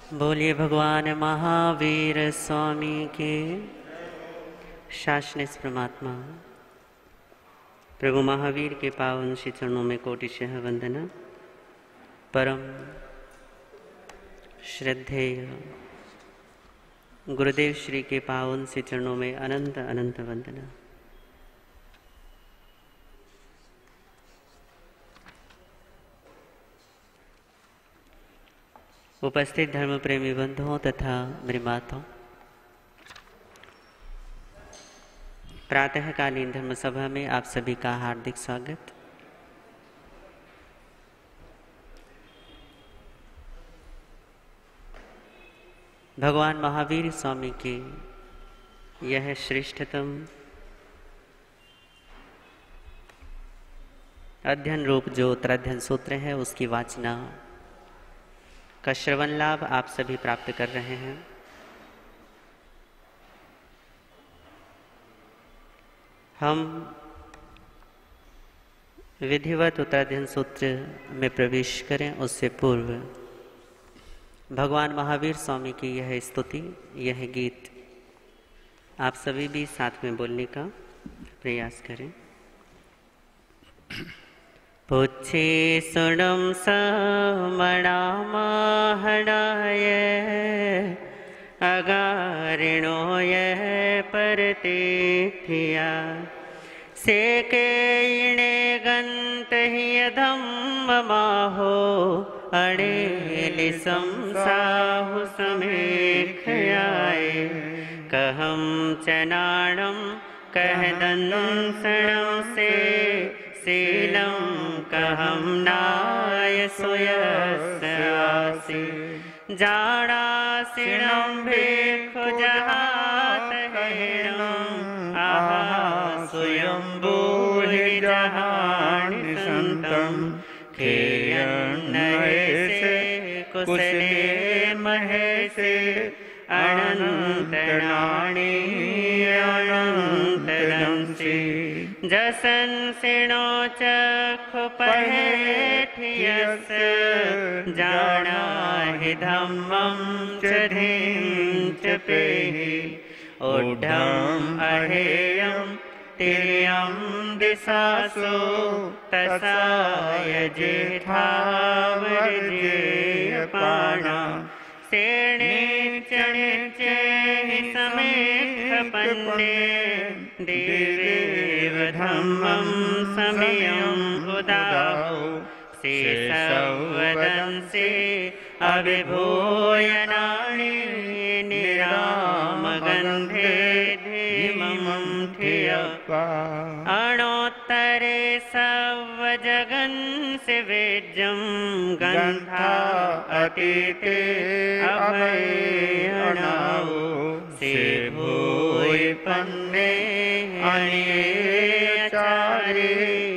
बोलिए भगवान महावीर स्वामी के। शासनिस परमात्मा प्रभु महावीर के पावन श्री चरणों में कोटिशः वंदना। परम श्रद्धेय गुरुदेव श्री के पावन श्री चरणों में अनंत अनंत वंदना। उपस्थित धर्म प्रेमी बंधुओं तथा मेरी माताओं, प्रातःकालीन धर्म सभा में आप सभी का हार्दिक स्वागत। भगवान महावीर स्वामी की यह श्रेष्ठतम अध्ययन रूप जो उत्तराध्ययन सूत्र है उसकी वाचना का श्रवण लाभ आप सभी प्राप्त कर रहे हैं। हम विधिवत उत्तराध्ययन सूत्र में प्रवेश करें उससे पूर्व भगवान महावीर स्वामी की यह स्तुति, यह गीत आप सभी भी साथ में बोलने का प्रयास करें। पुच्छे सुणम समणा महणाय अगारिणो यह परतीथिया सेके इणे गंत ही धम्म माहो अड़ेलि संसाहु समेख्याय कहम चनाणम कह दंसणम से शीलम कहम नाय सुयस्यासि जाणासिणं भिक्खु जहात हेणं आहा स्वयंभूहि जहानि संतं खेयन्नयसे कुशले महेशे अनंतनाणि अनंतरंसि जसंसिणो चक्षु पहेठियस् जानाहि धम्मं च धीं च पेहि ऊढ्यम् अहेयं तिर्यं दिशासु तसाय जेठावर्जेयपाणा सेणे चणिचे समेख पन्ने देवेव धम्मं समयं उदाहु शेषवदंसि अभिभूयनानि निरामगन्धे धीमं ठियप्पा अणोत्तरे सवजगन्सि वेद्यं गन्धा अतीते अभयणावो से भूय पन्ने अणियचारे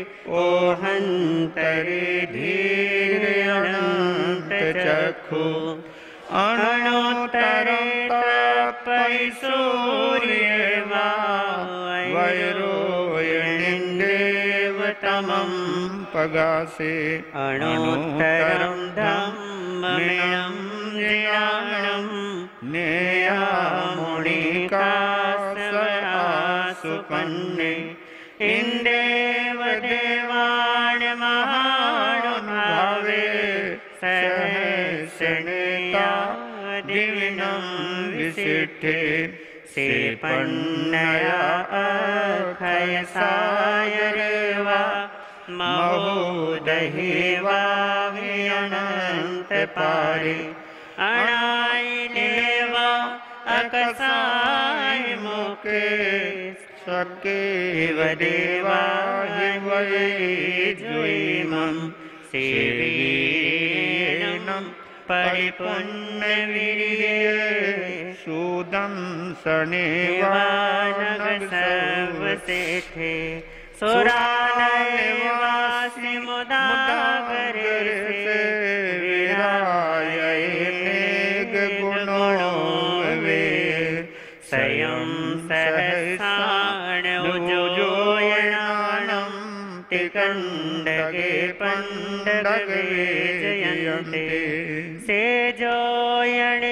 ओहंतरे धीर अनंत चक्षु अणोत्तरे तपै सूर्यवा वैरोयणिन्देव तमं पगासे अणोत्तरं धम्ममेणं ज्ञानं नेयामुनिका सुपन्ने इंदेव देवान् महानुभावे सहस्रनेया दिविनं विसिद्धे से पन्नया अखयसायरेवा महोदहेवा विअनंत पारे अणाइलेवा अकसाय मुके सकेव देवाय वैजुइमं सेवीनं परिपुण्यवीर्ये सुदं सनेवानग सर्वसेठे सुरानयवासि मुदागरे विराय नेग गुणो वे स्वयं सहसाण उजोयणानं तिकंडगे पंडगे जयन्ते से जोयणे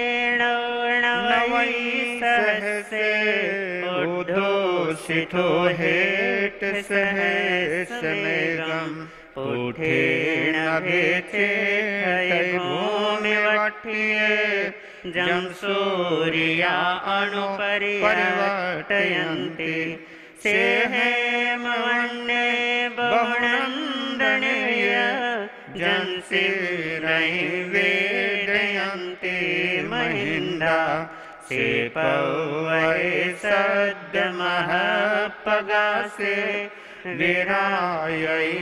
से उद्धूषितो हेट सहस मेघम पुठेन भेचे भूमि वठिये जम सूर्या अनुपरिवर्तयन्ति से हेमवन्ने बहुनन्दनीय जंसिरहि वेदयन्ति महिन्दा से पौवै सद्महपगासे विरायै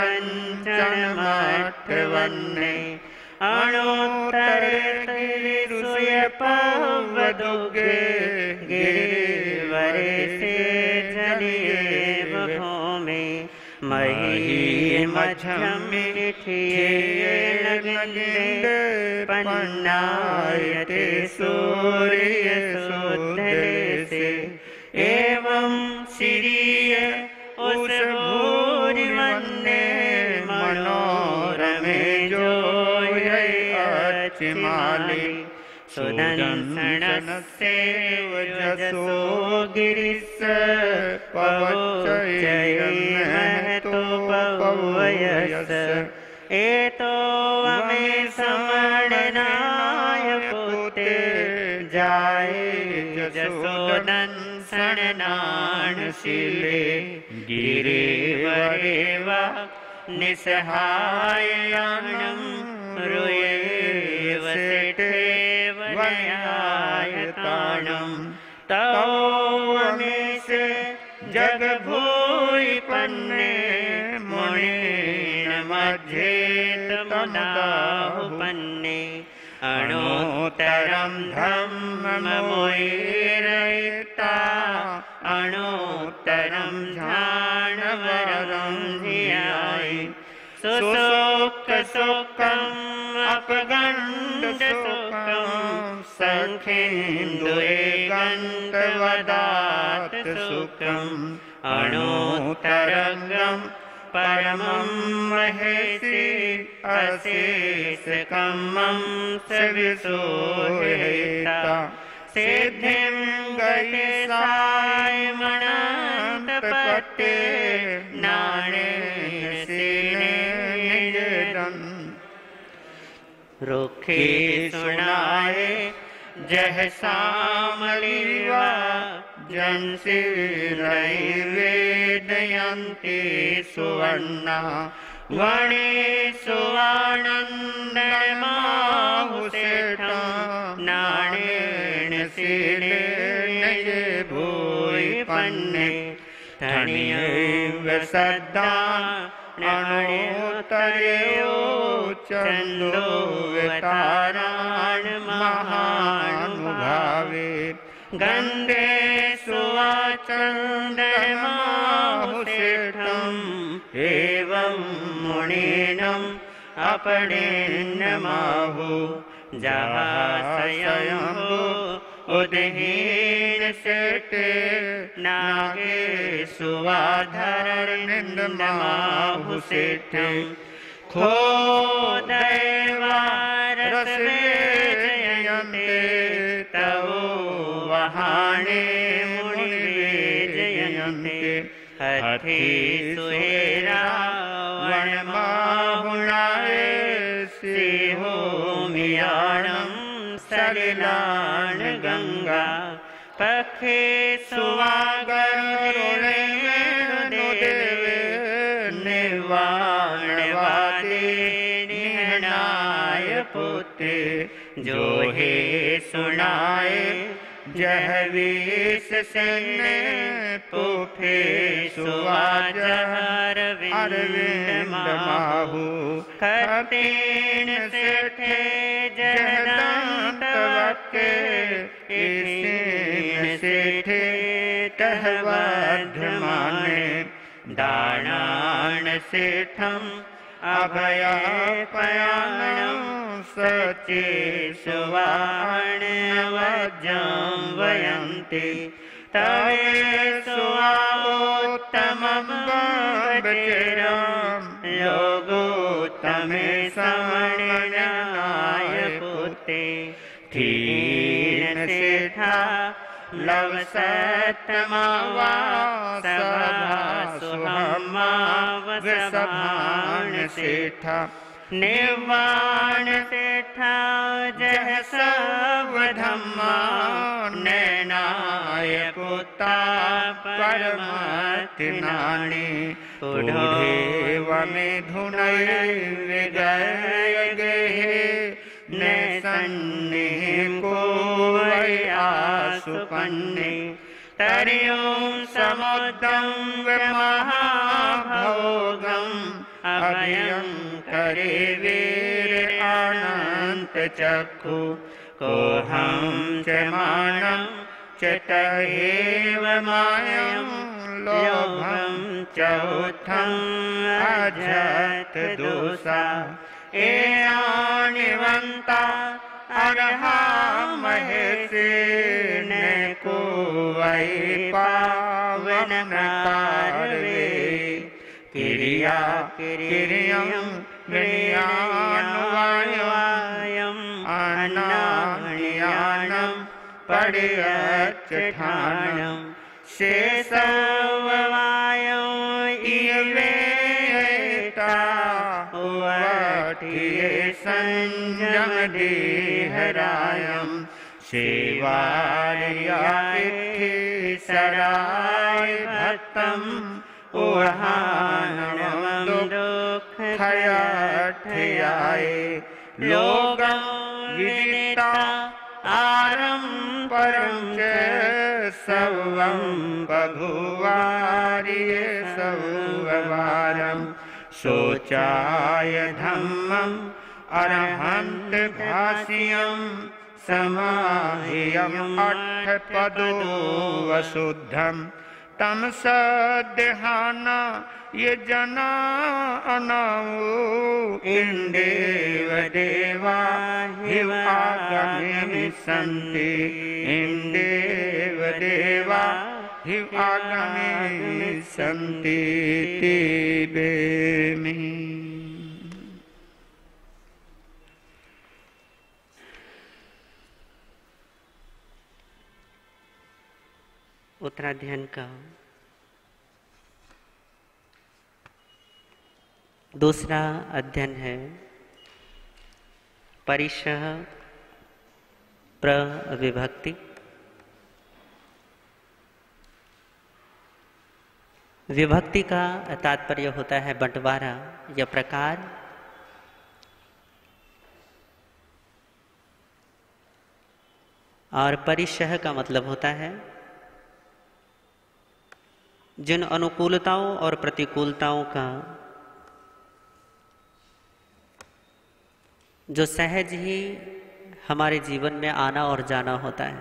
कञ्चनमठवन्ने अणोत्तरे सूयपवदुगे गिरिवरे से जलियेव भूमि मही मध्यम मिठियेण गन्धे पन्नायते सूर्य सुधले से एवं श्रीय उस भूरिवन्ने मनोरमे जो अचिमाली सुदंसनस्य वजसो गिरिश पवचयमहतो पवयस एतो अमे समणनाय पुते जाये जसोदंसननानशीले गिरिवरेवा निसहाययानं रुयेव सेठेव न्यायतानं तौमेसे जगभूपन्ने मुनीन मध्ये तमुदाहुपन्ने अणोत्तरं धम्ममुयिरयिता अणोत्तरं ध्यानवरं धियाय सुसुखम् अपगण्डसुखं सखेन्दुये गन्तवदात् सुखम् अणोत्तरं परमं महेशि अशेषकमं सविशोहिता सिद्धिं गतिसायमनन्तपते नाणेन सीने निजदम् रुखे सुनाए जह सामलीवा जंसिरहि वेदयन्ति सुवर्णा वणे सुवानन्दमाहुसेठं नाणेन सीने निज भूपन्ने धन्यैव सद्दा नाणोत्तरेयो चन्दोवतारान् महानुभावे गन्धे सुवाचन्दमाहुसेठम् एवं मुनीनम् अपडेन्नमाहु जहासयम्भो उदहीन सेठे नागे सुवाधरनिन्दमाहुसेठम् खो दैवारसवेजयन्ते तव वहाणे मुनिवेजयन्ते हठे सुहेरा वनमाहुणाय सिंहो मियाणं सलिलान गंगा पखे सुवागरुणेणुदेवे निर्वाणवादे निहनाय पुते जो हे सुनाए जहवीस सेने पुफे सुवाजहरविंदमाहु खतेन सेठे जहदंतवके इसीन सेठे तहवध्यमाने दानान सेठम अभयपयाणं सचे सुवाणवज्जं वयन्ति तवे सुवावोत्तमं बचेरं योगोत्तमे समणनाय पुते थीन सेठा लव सतमा वा सभा सुहमा वसभान सेठा निर्वाण सेठा जह सब धम्मा नैनायकुता परमति नानी पुढेव में धुनय विगय गए ने सन्ने को आसुपन्ने तरियों समुद्रं महाभोगम अभयं करे वीर अनंत चक्षु को हम च मानं च तयेव मायं लोभं चौथं अजत दोषा एनिवंता अरहा महेशे ने को वै पावन कारवे किरिया किरियं विनयान्वायं अनाह्यानं पड़यच्ठानं शेषवायं इवेता वटिये संजम देहरायं सेवार्याति सराय भक्तं उहानवं दुःखयाठयाय लोकं विदिता आरम्परं च सर्वं बभुवार्ये सर्ववारं शोचाय धम्मं अरहन्त भाष्यं समाह्यं अट्ठपदो वशुद्धं तम सद्हाना ये जना अनावो इंदेव देवा हिवागमे सन्ति इंदेव देवा हिवागमे सन्ति तेबेमि। उत्तराध्ययन का दूसरा अध्ययन है परिशः प्रविभक्ति। विभक्ति का तात्पर्य होता है बंटवारा या प्रकार। और परिशः का मतलब होता है जिन अनुकूलताओं और प्रतिकूलताओं का जो सहज ही हमारे जीवन में आना और जाना होता है।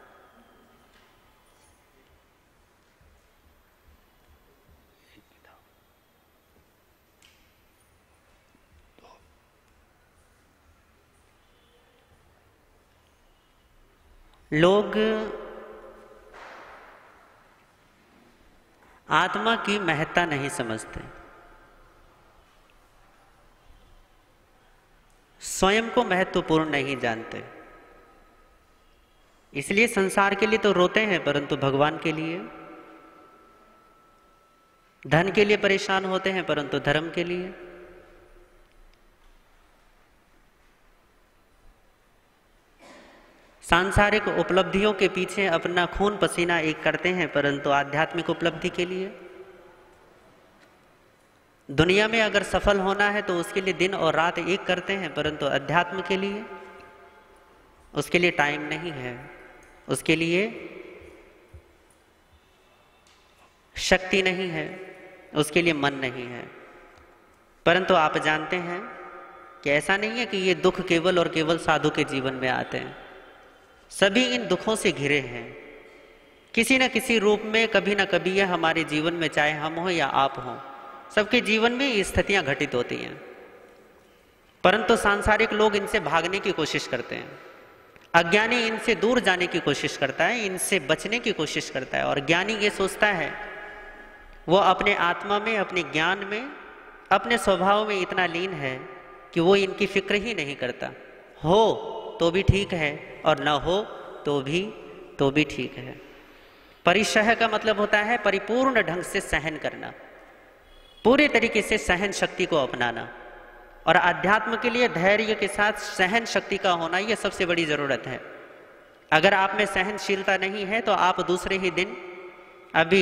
लोग आत्मा की महत्ता नहीं समझते, स्वयं को महत्वपूर्ण नहीं जानते, इसलिए संसार के लिए तो रोते हैं परंतु भगवान के लिए, धन के लिए परेशान होते हैं परंतु धर्म के लिए, सांसारिक उपलब्धियों के पीछे अपना खून पसीना एक करते हैं परंतु आध्यात्मिक उपलब्धि के लिए, दुनिया में अगर सफल होना है तो उसके लिए दिन और रात एक करते हैं परंतु अध्यात्म के लिए उसके लिए टाइम नहीं है, उसके लिए शक्ति नहीं है, उसके लिए मन नहीं है। परंतु आप जानते हैं कि ऐसा नहीं है कि ये दुख केवल और केवल साधु के जीवन में आते हैं, सभी इन दुखों से घिरे हैं किसी न किसी रूप में, कभी न कभी यह हमारे जीवन में, चाहे हम हो या आप हो, सबके जीवन में ये स्थितियां घटित होती हैं। परंतु सांसारिक लोग इनसे भागने की कोशिश करते हैं, अज्ञानी इनसे दूर जाने की कोशिश करता है, इनसे बचने की कोशिश करता है, और ज्ञानी ये सोचता है वो अपने आत्मा में, अपने ज्ञान में, अपने स्वभाव में इतना लीन है कि वो इनकी फिक्र ही नहीं करता, हो तो भी ठीक है और न हो तो भी तो भी ठीक है। परिशह का मतलब होता है परिपूर्ण ढंग से सहन करना, पूरे तरीके से सहन शक्ति को अपनाना। और अध्यात्म के लिए धैर्य के साथ सहन शक्ति का होना यह सबसे बड़ी जरूरत है। अगर आप में सहनशीलता नहीं है तो आप दूसरे ही दिन, अभी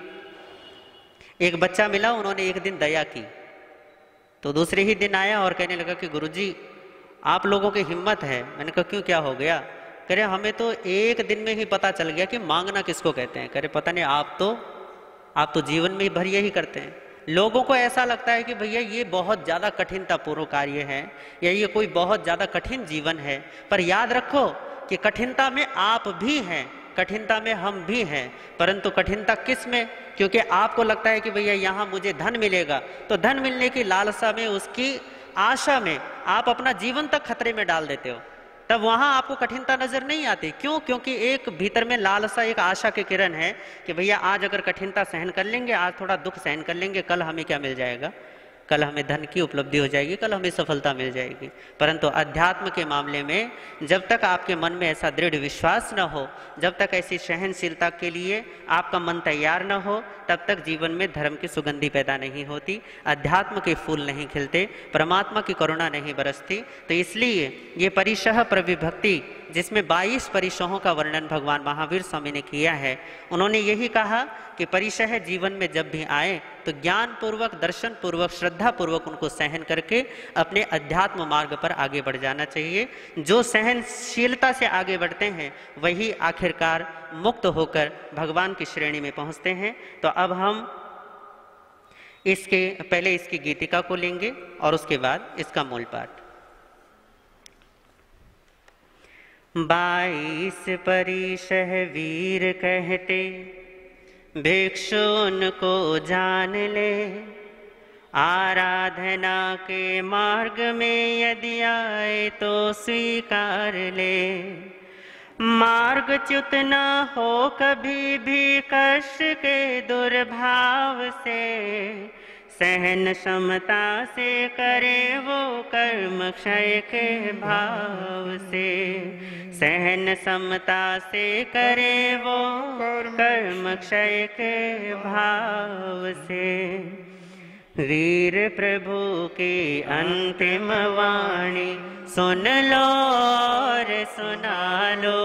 एक बच्चा मिला, उन्होंने एक दिन दया की तो दूसरे ही दिन आया और कहने लगा कि गुरुजी आप लोगों की हिम्मत है। मैंने कहा क्यों, क्या हो गया? कह रहे हमें तो एक दिन में ही पता चल गया कि मांगना किसको कहते हैं। कह रहे पता नहीं, आप तो जीवन में भर यही करते हैं। लोगों को ऐसा लगता है कि भैया ये बहुत ज़्यादा कठिनतापूर्ण कार्य है या ये कोई बहुत ज़्यादा कठिन जीवन है, पर याद रखो कि कठिनता में आप भी हैं, कठिनता में हम भी हैं, परंतु कठिनता किस में? क्योंकि आपको लगता है कि भैया यहाँ मुझे धन मिलेगा, तो धन मिलने की लालसा में, उसकी आशा में आप अपना जीवन तक खतरे में डाल देते हो, तब वहां आपको कठिनता नजर नहीं आती। क्यों? क्योंकि एक भीतर में लालसा, एक आशा के किरण है कि भैया आज अगर कठिनता सहन कर लेंगे, आज थोड़ा दुख सहन कर लेंगे, कल हमें क्या मिल जाएगा? कल हमें धन की उपलब्धि हो जाएगी, कल हमें सफलता मिल जाएगी। परंतु अध्यात्म के मामले में जब तक आपके मन में ऐसा दृढ़ विश्वास न हो, जब तक ऐसी सहनशीलता के लिए आपका मन तैयार न हो, तब तक जीवन में धर्म की सुगंधी पैदा नहीं होती, अध्यात्म के फूल नहीं खिलते, परमात्मा की करुणा नहीं बरसती। तो इसलिए ये परिशह प्रविभक्ति, जिसमें 22 परिशहों का वर्णन भगवान महावीर स्वामी ने किया है, उन्होंने यही कहा कि परिशह जीवन में जब भी आए तो ज्ञान पूर्वक, दर्शन पूर्वक, श्रद्धा पूर्वक उनको सहन करके अपने अध्यात्म मार्ग पर आगे बढ़ जाना चाहिए। जो सहनशीलता से आगे बढ़ते हैं वही आखिरकार मुक्त होकर भगवान की श्रेणी में पहुंचते हैं। तो अब हम पहले इसकी गीतिका को लेंगे और उसके बाद इसका मूल पाठ। 22 परिशह वीर कहते, भिक्षु उनको जान ले, आराधना के मार्ग में यदि आए तो स्वीकार ले। मार्ग च्युत न हो कभी भी कष्ट के दुर्भाव से, सहन क्षमता से करे वो कर्म क्षय के भाव से। सहन क्षमता से करे वो कर्म क्षय के भाव से। वीर प्रभु की अंतिम वाणी सुन लो और सुना लो,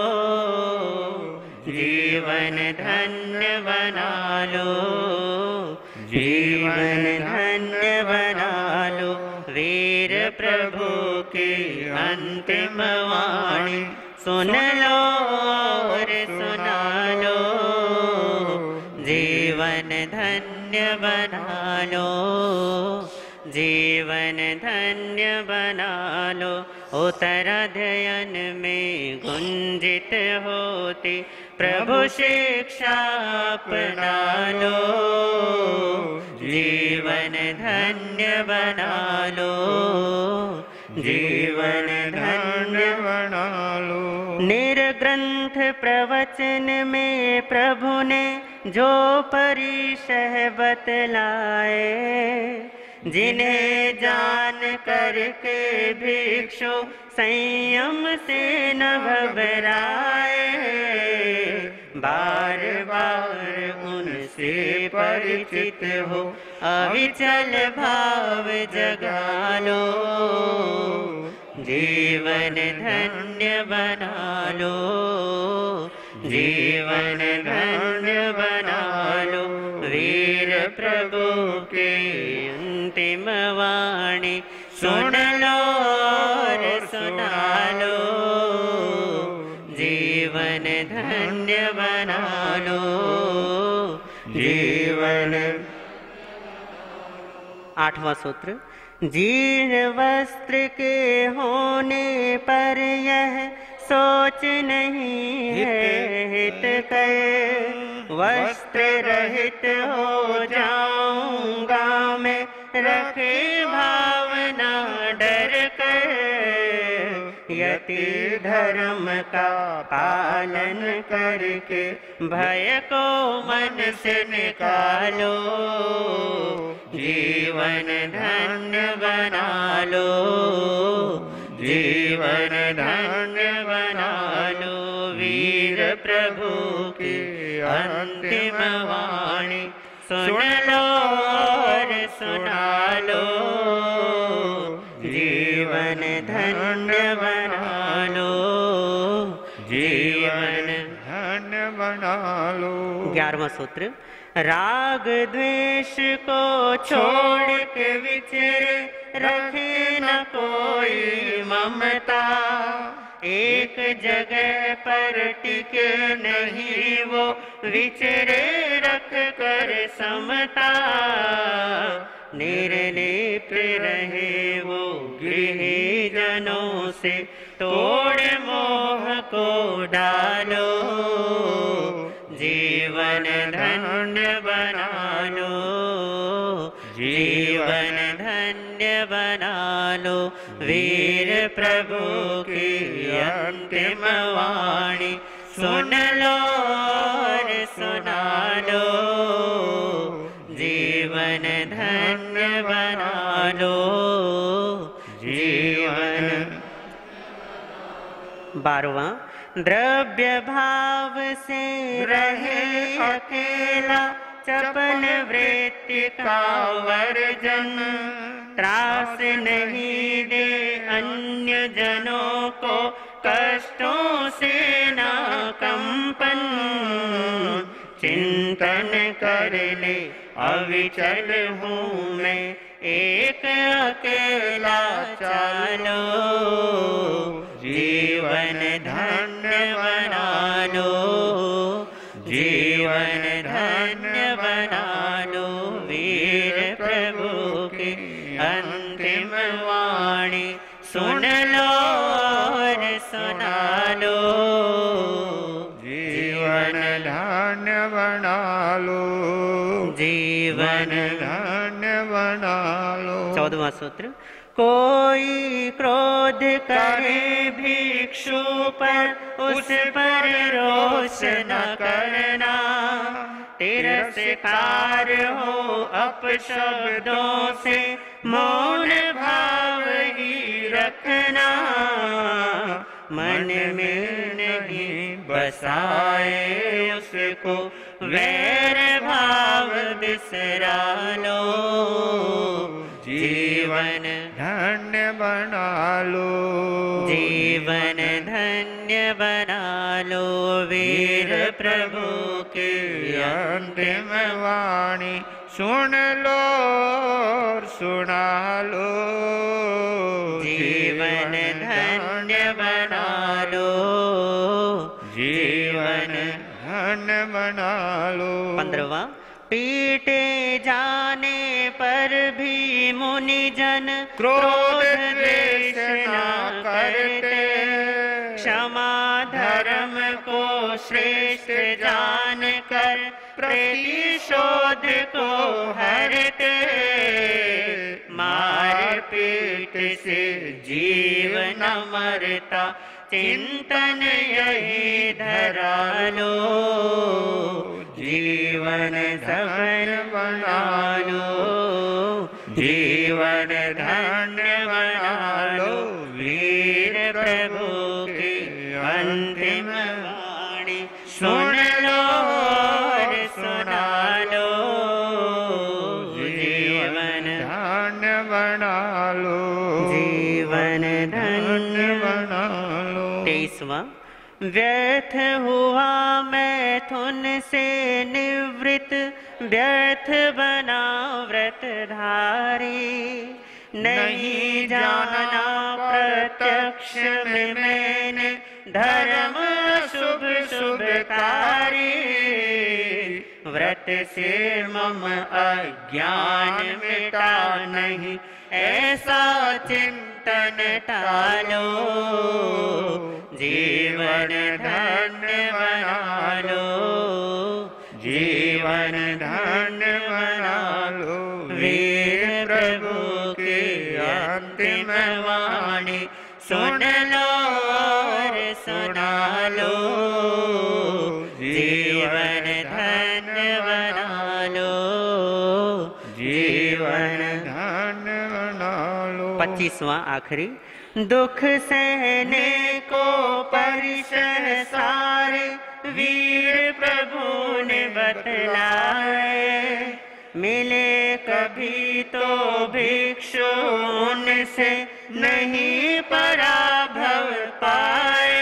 जीवन धन्य बना लो, जीवन धन्य बना लो। वीर प्रभु की अंतिम वाणी सुन लो और सुना लो, जीवन धन्य बना लो, जीवन धन्य बना लो। उत्तर अध्ययन में गुंजित होती प्रभु शिक्षा अपना लो, जीवन धन्य बना लो, जीवन धन्य बना लो। निर्ग्रंथ प्रवचन में प्रभु ने जो परिशह बतलाए, जिन्हें जान करके भिक्षु संयम से न घबराए। बार बार उनसे परिचित हो, अविचल भाव जगा लो, जीवन धन्य बना लो, जीवन धन्य बना लो। वीर प्रभु के अंतिम वाणी सुन लो और सुना लो, जीवन धन्य बना लो, जीवन। 8वां सूत्र। जीर्ण वस्त्र के होने पर यह सोच नहीं है हित कर, वस्त्र रहित हो जाऊंगा मैं, रखे भावना डर कर। यति धर्म का पालन करके भय को मन से निकालो, जीवन धन्य बना लो, जीवन धन्य बना लो वीर प्रभु की अंतिम वाणी सुन लो और सुना लो, जीवन धन्य बना लो, जीवन धन्य बना लो। 11वां सूत्र, राग द्वेष को छोड़ के विचरे, रखे न कोई ममता, एक जगह पर टिके नहीं वो, विचरे रख कर समता, निर्लिप रहे वो गृही जनों से, तोड़ मोह को डालो, जीवन धन्य बना लो, जीवन धन्य बना लो, वीर प्रभु की अंतिम वाणी सुन लो और सुना लो, जीवन धन्य बना लो, जीवन। 12वां, द्रव्य भाव से रहे अकेला, चपल वृत्ति का वर्जन, त्रास नहीं दे अन्य जनों को, कष्टों से ना कंपन, चिंतन कर ले अविचल हूँ मैं, एक अकेला चालो, जीवन धन्य बना लो, जीवन धन्य बना लो, वीर प्रभु की अंतिम वाणी सुन लो और सुना लो, जीवन धन्य बना लो, जीवन धन्य बना लो। 14वां सूत्र, कोई क्रोध करे भिक्षु पर, उस पर रोष न करना, तिरस्कार हो अपशब्दों से, मौन भाव ही रखना, मन में नहीं बसाए उसको, वैर भाव बिसरा लो, जीवन धन्य बना लो, जीवन धन्य बना लो, वीर प्रभु की अंतिम वाणी सुन लो और सुना लो, जीवन धन्य बना लो, जीवन धन्य बना लो। 15वां, पीटे जाने पर भी मुनि जन, क्रोध द्वेष न करते, क्षमा धर्म को श्रेष्ठ जान कर, प्रतिशोध को हरते, मार पीट से जीव न मरता, चिंतन यही धरा लो, जीवन सफल बना लो, जीवन धन्य बना लो, वीर प्रभु की अंतिम वाणी सुन लो और सुना लो, जीवन धन्य बना लो, जीवन धन्य बना लो। 23वां, व्यर्थ हुआ मैथुन से निवृत्त, व्यर्थ बना व्रतधारी, नहीं जाना प्रत्यक्ष में मैंने, धर्म शुभ शुभकारी, व्रत से मम अज्ञान मिटा नहीं, ऐसा चिंतन टालो, जीवन धन्य बना लो, जीवन धन्य बना लो, वीर प्रभु की अंतिम वाणी सुन लो और सुना लो, जीवन धन्य बना लो, जीवन धन्य बना लो। 25वां आखिरी, दुख सहने को परिसह सारे वीर प्रभु ने बतलाए। मिले कभी तो भिक्षु उनसे नहीं पराभव पाए।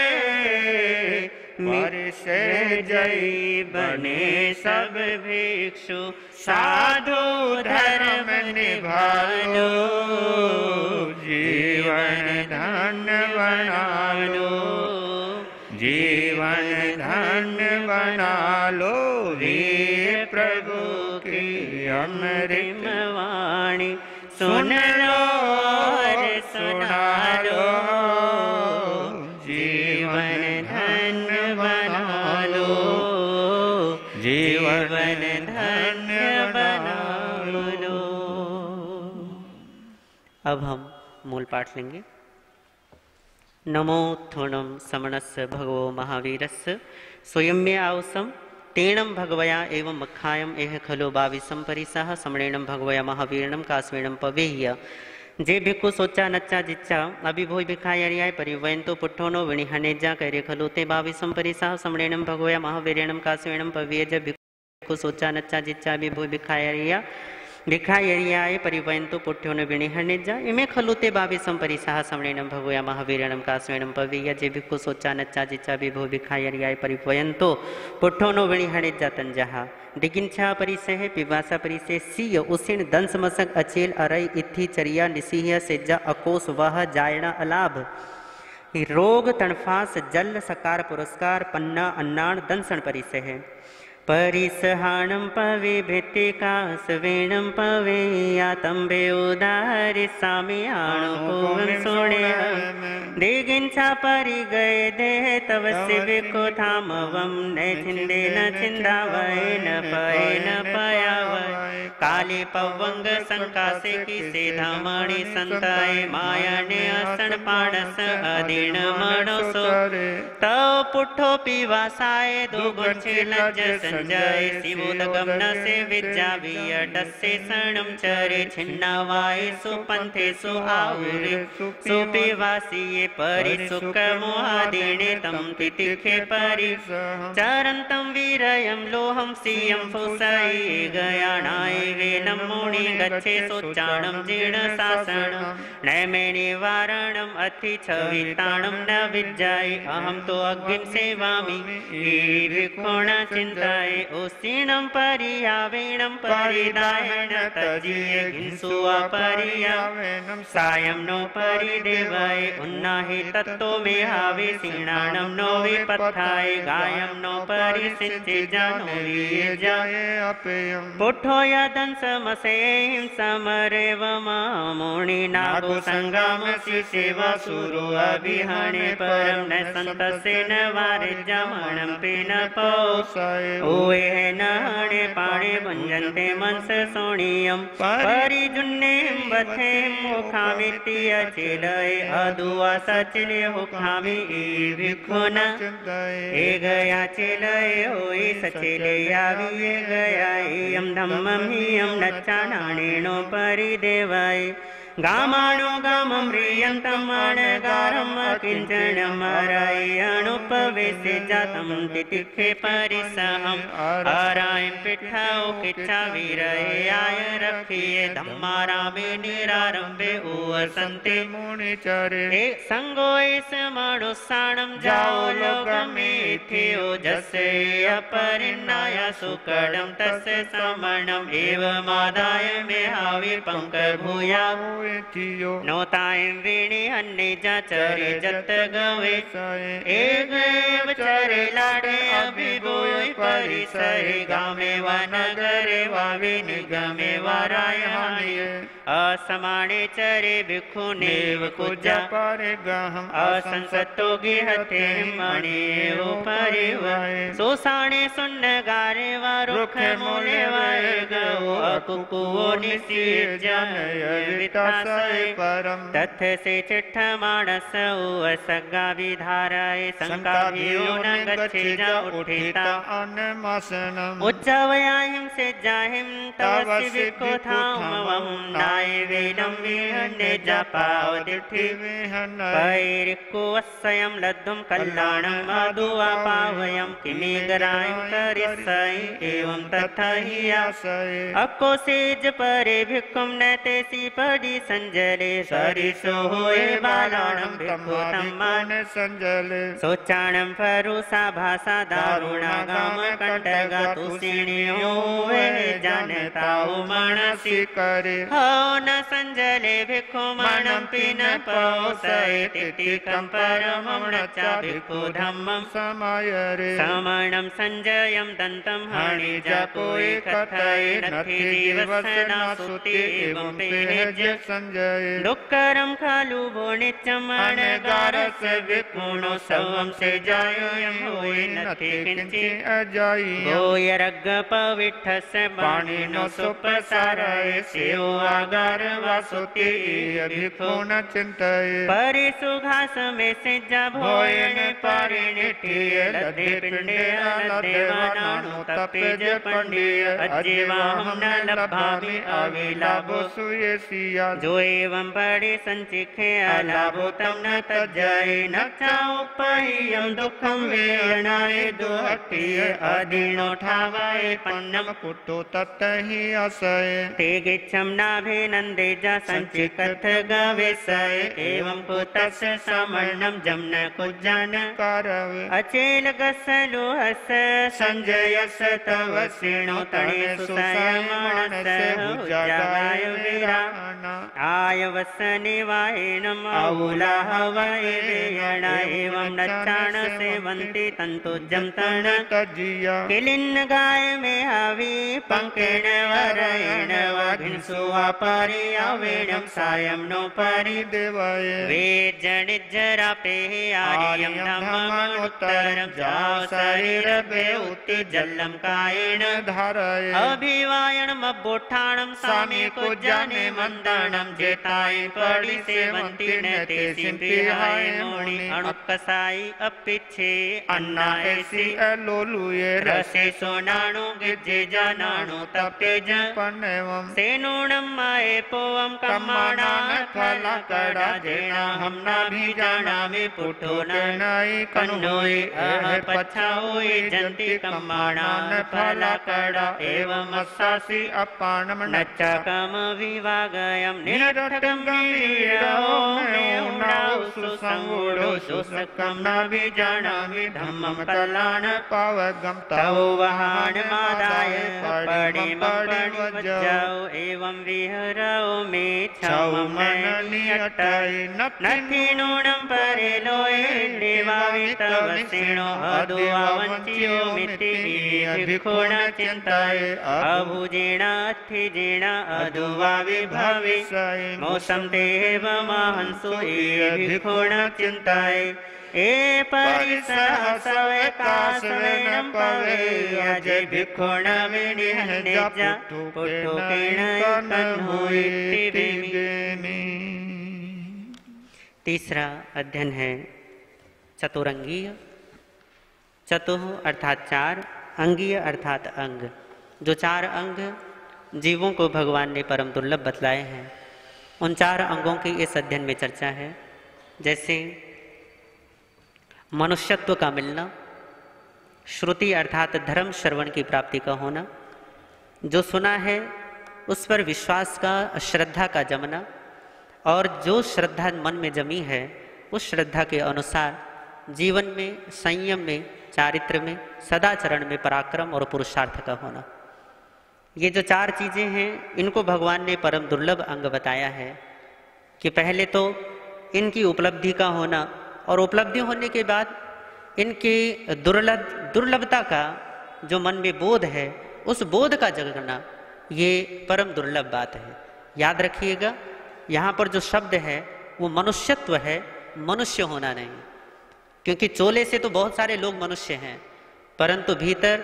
से जय बने सब भिक्षु साधु धर्म निभालो। जीवन धन्य बना लो, जीवन धन्य बना लो। वीर प्रभु की अमृत वाणी सुन लो और सुना लो। जीवन धन्य बना लो, जीवन धन्य बना लो। अब हम मूल पाठ लेंगे। नमोत्थुर्णं समणस्य भगवो महावीरस्य स्वयम्य आवसम तेणं भगवया एवं मखायम एह खलो बाविसम परिसह समणेणं भगवया महावीरणं कास्वेणं पवेह्य। जे भिक्खु सोचा नच्चा जिच्चा अभिभूय भिखायर्याय परिवयंतो पुट्ठोनो विणिहनेज्जा करे खलो ते बाविसम परिसह समणेणं भगवया महावीरणं कास्वेणं पवेह्य। जे भिक्खु सोचा नच्चा जिच्चा अभिभूय भिखायर्याय परिवयंतो पुट्ठोनो विणिहनेज्जा इमे खलु ते बाविसम परिसह समणेणं भगवया महावीरणं कास्वेणं पवेह्य। जे भिक्खु सोचा नच्चा जिच्चा अभिभूय भिखायर्याय परिवयंतो पुट्ठोनो विणिहनेज्जा तंजः दिगिंछा परिसह पिवासा परिसह सीय उसिन दंस मसक अचेल अरय इत्थि चरिया निसीह सेजा अकोस वह जायणा अलाभ। रोग तणफास जल सकार पुरस्कार पन्ना अन्नाण दंसण परिसह। परिसहाणं पवे भित्तिकास वेणं पवे या तंबे उदारि सामियाणो भुवन सोणे। दिगिंछा परि गए देह तव सिविको थामवम न छिंदे न छिंदावय न पय न पयावय। काले पवंग संकासे की से धामणि संताय माया ने असन पाणस अधीन मणोसो। तव पुट्ठो पीवासाय दो गुंछे लज्ज संजय शिवोदगम न से विद्या वियटसे शरणं चरे। छिन्नावाय सुपंथे सु आहुरे सुपिवासीये परिसुख मोहादीने तम तितिखे परि। चरन्तं वीरयं लोहं सियं फुसै गयाणाय वेनं मुनि गच्छे सोच्चाणं जीर्ण शासनं। नैमे निवारणम् अति छविताणं न विज्जाय अहं तो अग्निं सेवामि भिक्षुण चिन्ताय। उसीणं परियावेणं परिदायण तजिये हिंसु अपरियावेणं सायं नो परिदेवाय। उन्नाहि तत्तो मे हावे सीणाणं नो विपत्थाय गायं नो परिसिंचे जानो विये जाय अपेयं। पुट्ठो यदंसमसें समरेव मामुनि नागो संगामसि सेवा सुरो अभिहणे परं न संतसे न वारे जमणं पिन पौसाय। ओए नहणे पाणे भुंजन्ते मनस सोणियं परिजुन्नें बथें मुखामिति अचिलय। अदुआ सचिले हुखामि ई भिक्षुन ए गया चिलय ओई सचिले यावि ए गया एयं धम्मं हियं नच्चाणाणेनो परिदेवाय। गामाणो गामं म्रियन्तं अणगारम् अकिञ्चनम् अरायणुपवेशे जातं तितिखे परिसहम्। अरायं पिठाओ किच्छा वीरयाय रखिये धम्मा रामे निरारंभे उवसन्ते मुनिचरे। संगो एस मणुसाणं जाओ लोकमेथ्यो जस्य अपरिणाय सुकडं तस्य समणम् एवमादाय मे हावि पंकभूया। नोतायं वीणि हन्ने चरे जत गवे एक चरे लाडे अभिभूय परिसरे। गामे व नगरे वावे निगमे वारायणे असमाणे चरे भिक्षुनेव कुजा परिगहं। असंसतो गिहते मणि परिवय सोसाणे सुन्न गारे वारो दुख मूल्य वै गो अकुकुओ निसी जन वितासय परम तथ से चिट्ठ मानस असगा विधाराय शंका भीयो न गच्छे जा उठेता अन्नमासनम उच्चवयाहिं से जाहिं तव शिविको थामवम नाय वेदम विहन्ने जापावदिति पैरिको अस्सयं लद्धुम कल्याणं मधुआ पावयं किमेगरायं करिस्सै एवं तथा हि आसय अको सेज परे भिक्खुम नैते सी पड़ी संजले सरिसो होए बालाणं भिक्खु तम्मान संजले सोचाणं फरुसा भाषा दारुणागाम कंटगा तुसिणियो वे जनताओ मनसी करे हो न संजले भिक्खु मणं पिन पौसय तितिकं परमं चा भिक्खु धम्मं समायरे समणं संजयं दन्तं हणि जपोय कथय नथि दिवसना सुति एवं पेज संजय दुःखरं खलु भो नित्यं अणगारस भिक्खुणो सर्वं से जायं होय नथि किंचि अजाई गोयरग पविठस पाणिनो सुप्रसारय सेव आगार वासुति भिक्खु न चिंतये परिसुघास में सिज्जा भोयन परिणिठिय लद्धे पिंडे अलदेवानानु तपेज पंडिय अज्जीवाहं न लब्भामि अविलाभो सुये सिया जो एवं पड़े संचिखे अलाभो तम न तज्जय न चाउपह्यं दुःखं वेणाय दुहट्टिय अधीनो ठावाय पन्नम कुटो तत्हि असय ते गिच्छं नाभिनन्दे जा संचिकथ गवेसय एवं कुतस् समर्णं जम्न कुज्जन कारव अचेल गसलो हस संजयस तव श्रेणो तणे सुसयमानस उज्जागाय विराना आय वसनिवायनम औलाह वै वेयण एवं नच्चाण सेवन्ति तन्तुजं तण तजिया किलिन्न गाय में हवि पंकेण वरयण वघिन्सु अपरियावेणं सायं नो परि देवाय वेजनिज्जरा पे आर्यं धम्ममुत्तरं जाओ शरीर पे उति जल्लं कायेण धारय अभिवायणमबोठाणं सामे को जाने मंदाणं जेताय पड़ी सेवन्ति न ते सिंपिहाय मोणि अणुकसाई अपिच्छे अन्ना ऐसी लोलुये रसे सोनाणु गिज्जे जानाणु तपेज पन्नेवं सेनूणं माये पोवं कम्माणां फलकड़ा जेना हम ना भी जाना में पुठो नाई कन्नोई अह पच्छाओई जंती कम्माणां फलकड़ा एवं अस्सासी अपाणम नच्चा कम विवागयं निरटकं गंभीरो में उनाउ सुसंगुड़ो सुसकं ना भी जाना में धम्मं कल्याण पावगम तव वहान मादाय पड़ी मपड़ी जाओ एवं विहरो में छौ मन नियटाय नथि नूणं परे लोए देवावितव सेणो अदुआ वंचियो मिति भिक्खुण चिंताय अभुजेण अथिजेण अदुआ विभवे मौसम देव महंसु भिक्खुण चिंताय ए परिसहसवे कासवेन पवे अजय भिक्खुण विनिहन्ने जा पुट्टो केण कन्हुई तिबिमी। तीसरा अध्ययन है चतुरंगीय। चतुः अर्थात चार, अंगीय अर्थात अंग। जो चार अंग जीवों को भगवान ने परम दुर्लभ बतलाए हैं, उन चार अंगों की इस अध्ययन में चर्चा है। जैसे मनुष्यत्व का मिलना, श्रुति अर्थात धर्म श्रवण की प्राप्ति का होना, जो सुना है उस पर विश्वास का, श्रद्धा का जमना, और जो श्रद्धा मन में जमी है उस श्रद्धा के अनुसार जीवन में, संयम में, चारित्र में, सदाचरण में पराक्रम और पुरुषार्थ का होना। ये जो चार चीज़ें हैं, इनको भगवान ने परम दुर्लभ अंग बताया है कि पहले तो इनकी उपलब्धि का होना, और उपलब्धि होने के बाद इनकी दुर्लभता का जो मन में बोध है, उस बोध का जगना, ये परम दुर्लभ बात है। याद रखिएगा, यहाँ पर जो शब्द है वो मनुष्यत्व है, मनुष्य होना नहीं। क्योंकि चोले से तो बहुत सारे लोग मनुष्य हैं, परंतु भीतर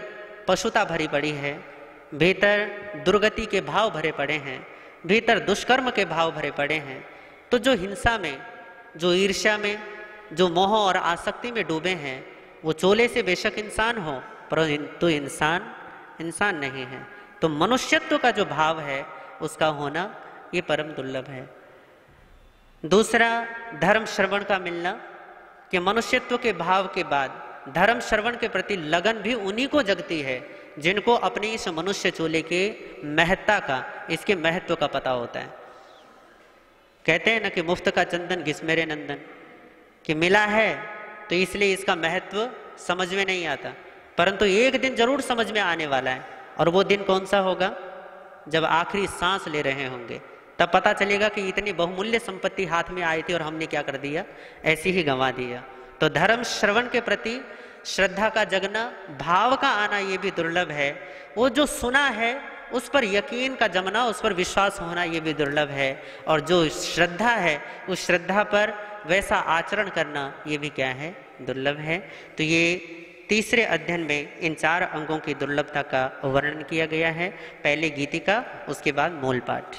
पशुता भरी पड़ी है, भीतर दुर्गति के भाव भरे पड़े हैं, भीतर दुष्कर्म के भाव भरे पड़े हैं, तो जो हिंसा में, जो ईर्ष्या में, जो मोह और आसक्ति में डूबे हैं, वो चोले से बेशक इंसान हो, परंतु इंसान नहीं है। तो मनुष्यत्व का जो भाव है उसका होना ये परम दुर्लभ है। दूसरा, धर्म श्रवण का मिलना, कि मनुष्यत्व के भाव के बाद धर्म श्रवण के प्रति लगन भी उन्हीं को जगती है जिनको अपनी इस मनुष्य चोले के महत्ता का, इसके महत्व का पता होता है। कहते हैं ना कि मुफ्त का चंदन घिस मेरे नंदन, कि मिला है तो इसलिए इसका महत्व समझ में नहीं आता, परंतु एक दिन जरूर समझ में आने वाला है। और वो दिन कौन सा होगा? जब आखिरी सांस ले रहे होंगे, तब पता चलेगा कि इतनी बहुमूल्य संपत्ति हाथ में आई थी और हमने क्या कर दिया, ऐसे ही गंवा दिया। तो धर्म श्रवण के प्रति श्रद्धा का जगना, भाव का आना, ये भी दुर्लभ है। वो जो सुना है उस पर यकीन का जमना, उस पर विश्वास होना, ये भी दुर्लभ है। और जो श्रद्धा है उस श्रद्धा पर वैसा आचरण करना, ये भी क्या है, दुर्लभ है। तो ये तीसरे अध्ययन में इन 4 अंगों की दुर्लभता का वर्णन किया गया है। पहले गीतिका, उसके बाद मूल पाठ।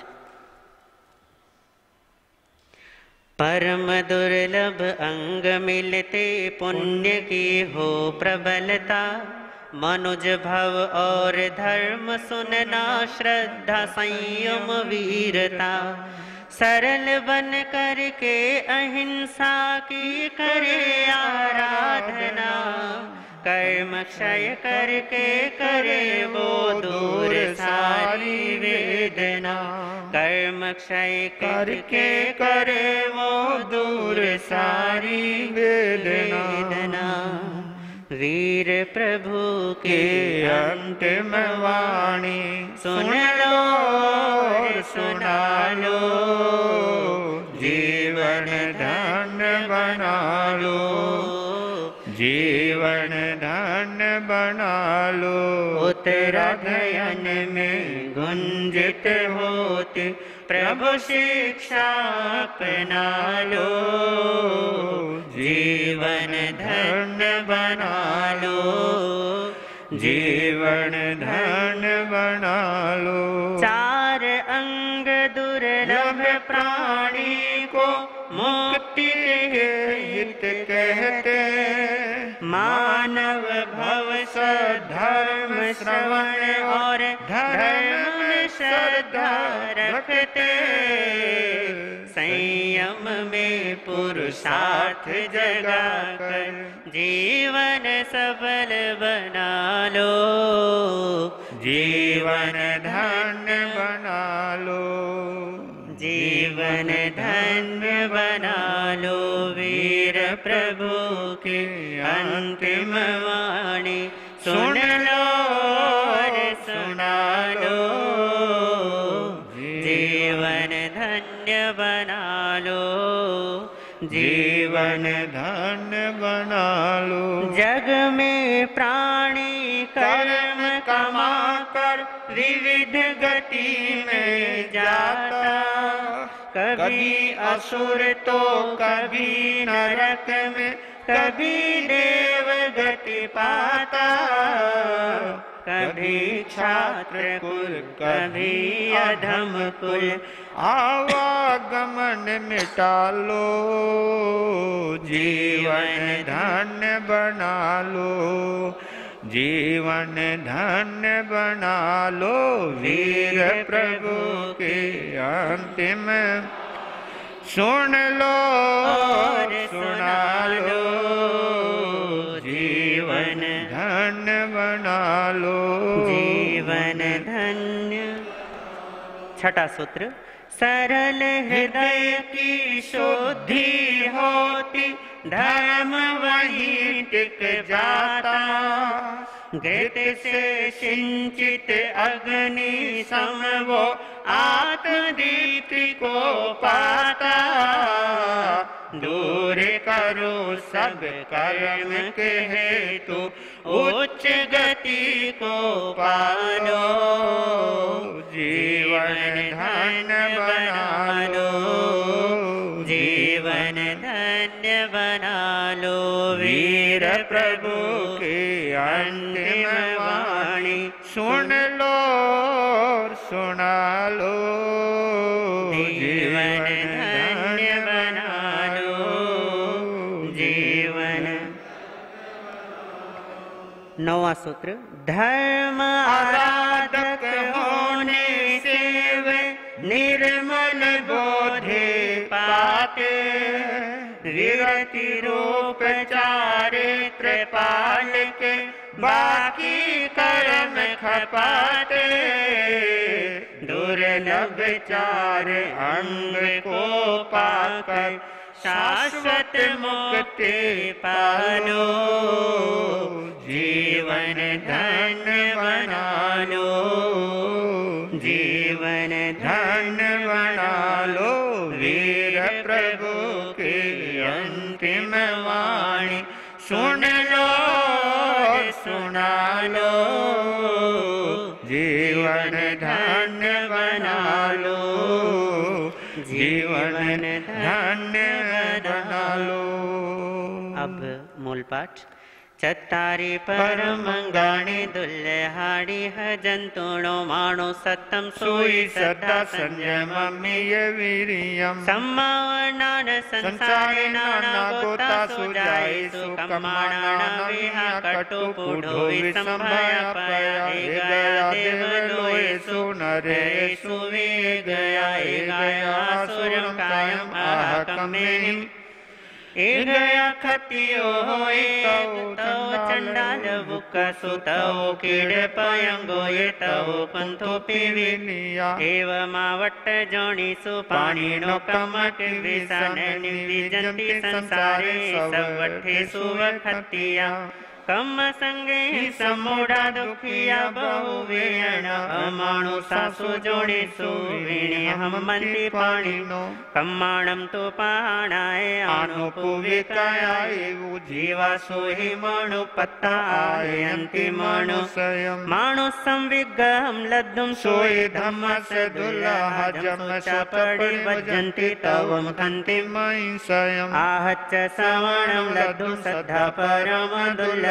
परम दुर्लभ अंग मिलते पुण्य की हो प्रबलता, मनुज भव और धर्म सुनना, श्रद्धा संयम वीरता, सरल बन करके अहिंसा की करे आराधना, कर्म क्षय करके करे वो दूर सारी वेदना, कर्म क्षय करके करे वो दूर सारी वेदना। वीर प्रभु के अंतिम वाणी सुन लो और सुना लो, जीवन धन्य बना लो, जीवन धन्य बना लो। उत्तरायण में गुंजित होती प्रभु शिक्षा अपना लो, जीवन धन्य बना लो, जीवन धन्य बना लो। 4 अंग दुर्लभ प्राणी को मुक्ति हित कहते, मानव भव धर्म श्रवण और धर्म में श्रद्धा रखते, संयम में पुरुषार्थ जगाकर जीवन सफल बना लो, जीवन धन्य बना लो, जीवन धन्य बना लो। वीर प्रभु की अंतिम वाणी सुन लो और सुना लो, जीवन धन्य बना लो, जीवन धन्य बना लो। जग में प्राणी कर्म कमा कर विविध गति में जाता, कभी असुर तो कभी नरक में, कभी देव गति पाता, कभी छात्र कुल कभी अधम कुल, आवागमन मिटा लो, जीवन धन्य बना लो, जीवन धन्य बना लो। वीर प्रभु के अंतिम सुन लो और सुना लो, जीवन धन्य बना लो, जीवन धन्य। 6ठा सूत्र। सरल हृदय की शुद्धि होती, धर्म वहीं टिक जाता, घृत से सिंचित अग्नि सम वो आत्मदीप्ति को पाता, दूर करो सब कर्म के हेतु, उच्च गति को पालो, जीवन धन्य बना लो, जीवन धन्य बना लो। वीर प्रभु के अंतिम वाणी वाणी सुन लो सुना लो जीवन धन्य बना लो जीवन। नौवां सूत्र, धर्म आराधक होने से वे निर्मल बोधे पाते, विरति रूप चारित्र पाल के बाकी कर्म खपाते, दुर्लभ चार अंग को पाकर शाश्वत मुक्ति पालो, जीवन धन्य बना लो जीवन धन्य बना लो। वीर प्रभु की अंतिम वाणी सुन लो सुना लो, जीवन धन्य बना लो जीवन धन्य बना लो। अब मूल पाठ। चत्तारि परमंगाणि दुल्हाड़ी हजंतुणो माणो सत्तम सोई सदा संयममिय वीर्यम, सम्मावनान संसारे नाना गोता सुजाई सुकमाणा विहा कटु पुढो विसंभया पाया, गया देवलोए सुनरे सुवे गया गया सुरम कायम आह कमेनिम, गया खतियो तव चंडाल बुक सुतव कीड़ पयंगो ये तव पंथो पीविलिया, एव मावट जोणी सु पाणी नो कमट विसन निविजंती संसारे सवठे सुव खतिया, कम संगे समोड़ा दुखिया बहु वेण, अमाणु सासु जोड़े सु वीणे हम मंती पाणी नो, कम्माणम तो पाणाए आणु पुविकाय जीवा सोहि मणु पत्ता आए अंति मणु स्वयं, माणु संविग्रहम लद्दुम सोई धम्मस दुल्हा जम चपड़ी वजंती तवम कंति मई स्वयं, आहच्च सवणम लद्दु सद्धा परम दुल्हा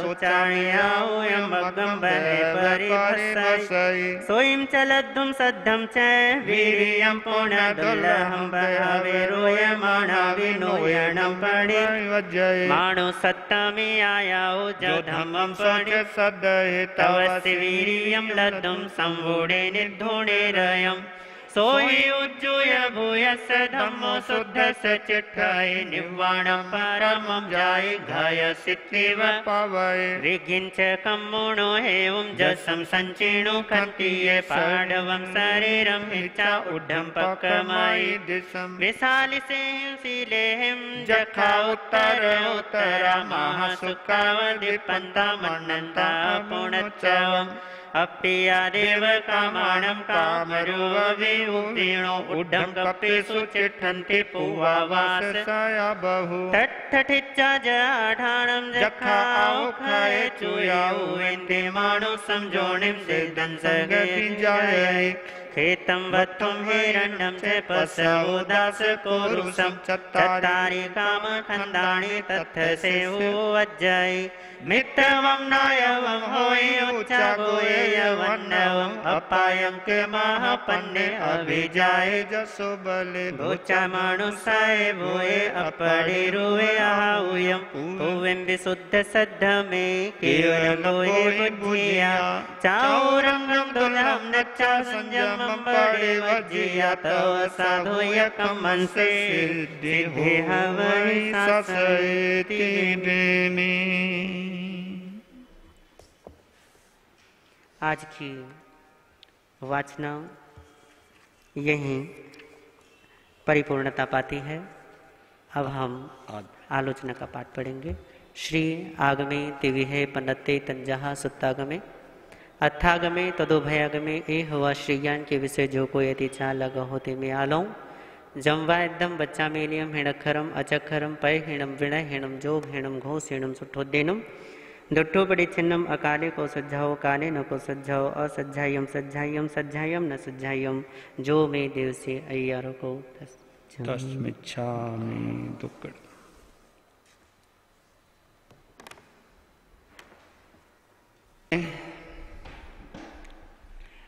सोईम चलद्धुम सद्धम च वीर्यं पुनः दुल्लहं बहावेरोय माणा विनोयणं पड़े, माणो सत्तमी आयाओ जो धम्मं पड़े सदहि तवस्य वीर्यं लद्धुम संवोडे निर्धोणे रयम्, सोई उज्जूय भूयस धम्मो शुद्धस चिट्ठाय निवाणं परमं जाय घाय सिद्धिव पवय, विघिंच कम्मुणो हेवं जसं संचीणु खंतीये पाडवं शरीरं हिचा उड्ढं पक्कमायि दिशं, विशालिसें शीलेहं जखा उत्तर उत्तरा महासुखावधिपन्ता मन्नन्ता पुणच्चवम्, अप्पिया देव कामाणं कामरूपविभूतिनो उड्डं कप्पेषु चिट्ठन्ति पूवावासया बहु, तट्ठठिच्चा जाठाणं जखाओखाय चूयाऊ वेन्दे माणो समजोणिं सिद्धं सगति जायै, खेतं वत्थुं हिरण्यं च पशवो दास कोरुषं, चत्तारि कामखण्डानि तत्थ सेवो वज्जै, मित्रवं नायवं होय उच्चागोय वन्नवं, अपायं के महापन्ने अभिजाय जसो बले, भोचा मानुषाय भोये अपड़े रुवे आहुयं, भुवं विशुद्ध सद्ध में केवल गोये बुझिया, चाऊ रंगं दुल्हं नच्चा संयमं बड़े वज्जिया, तव साधु यकं मनसे सिद्धि हवै ससयति देमी। आज की वाचना यहीं परिपूर्णता पाती है। अब हम आलोचना का पाठ पढ़ेंगे। श्री आगमे तिविहे पन्नते तंजहा सुत्तागमे अथागमे तदोभयागमे ए हवा श्रीज्ञान के विषय जो को यदि चा लगा होते में आलों जमवा एकदम बच्चा मेलियम हिणक्षरम अचक्षरम पय हिणम विणय हिणम जोग हिणम घोष हिणम सुठोद्देनम दुट्ठो बड़े छिन्नम अकाले को सज्जाओ काले न को सज्जाओ असज्जायम सज्जायम सज्जायम न सज्जायम जो मे देव से अय्यारो को तस्मिच्छामि दुक्कड़।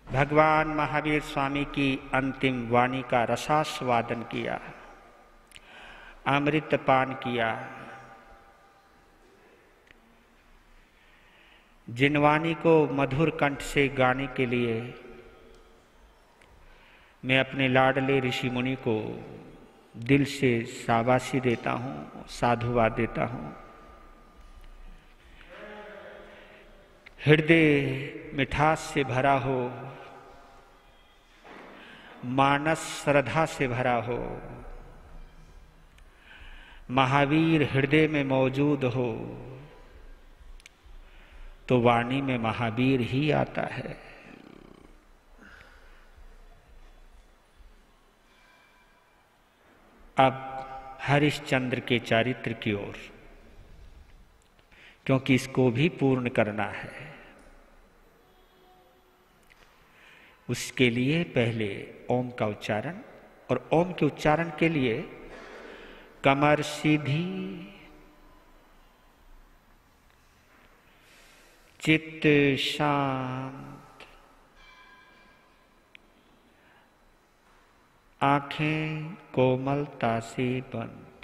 भगवान महावीर स्वामी की अंतिम वाणी का रसास्वादन किया, अमृत पान किया। जिन वाणी को मधुर कंठ से गाने के लिए मैं अपने लाडले ऋषि मुनि को दिल से शाबाशी देता हूँ, साधुवाद देता हूँ। हृदय मिठास से भरा हो, मानस श्रद्धा से भरा हो, महावीर हृदय में मौजूद हो तो वाणी में महावीर ही आता है। अब हरिश्चंद्र के चारित्र की ओर, क्योंकि इसको भी पूर्ण करना है। उसके लिए पहले ओम का उच्चारण, और ओम के उच्चारण के लिए कमर सीधी, चित्त शांत, आंखें कोमलता से बंद,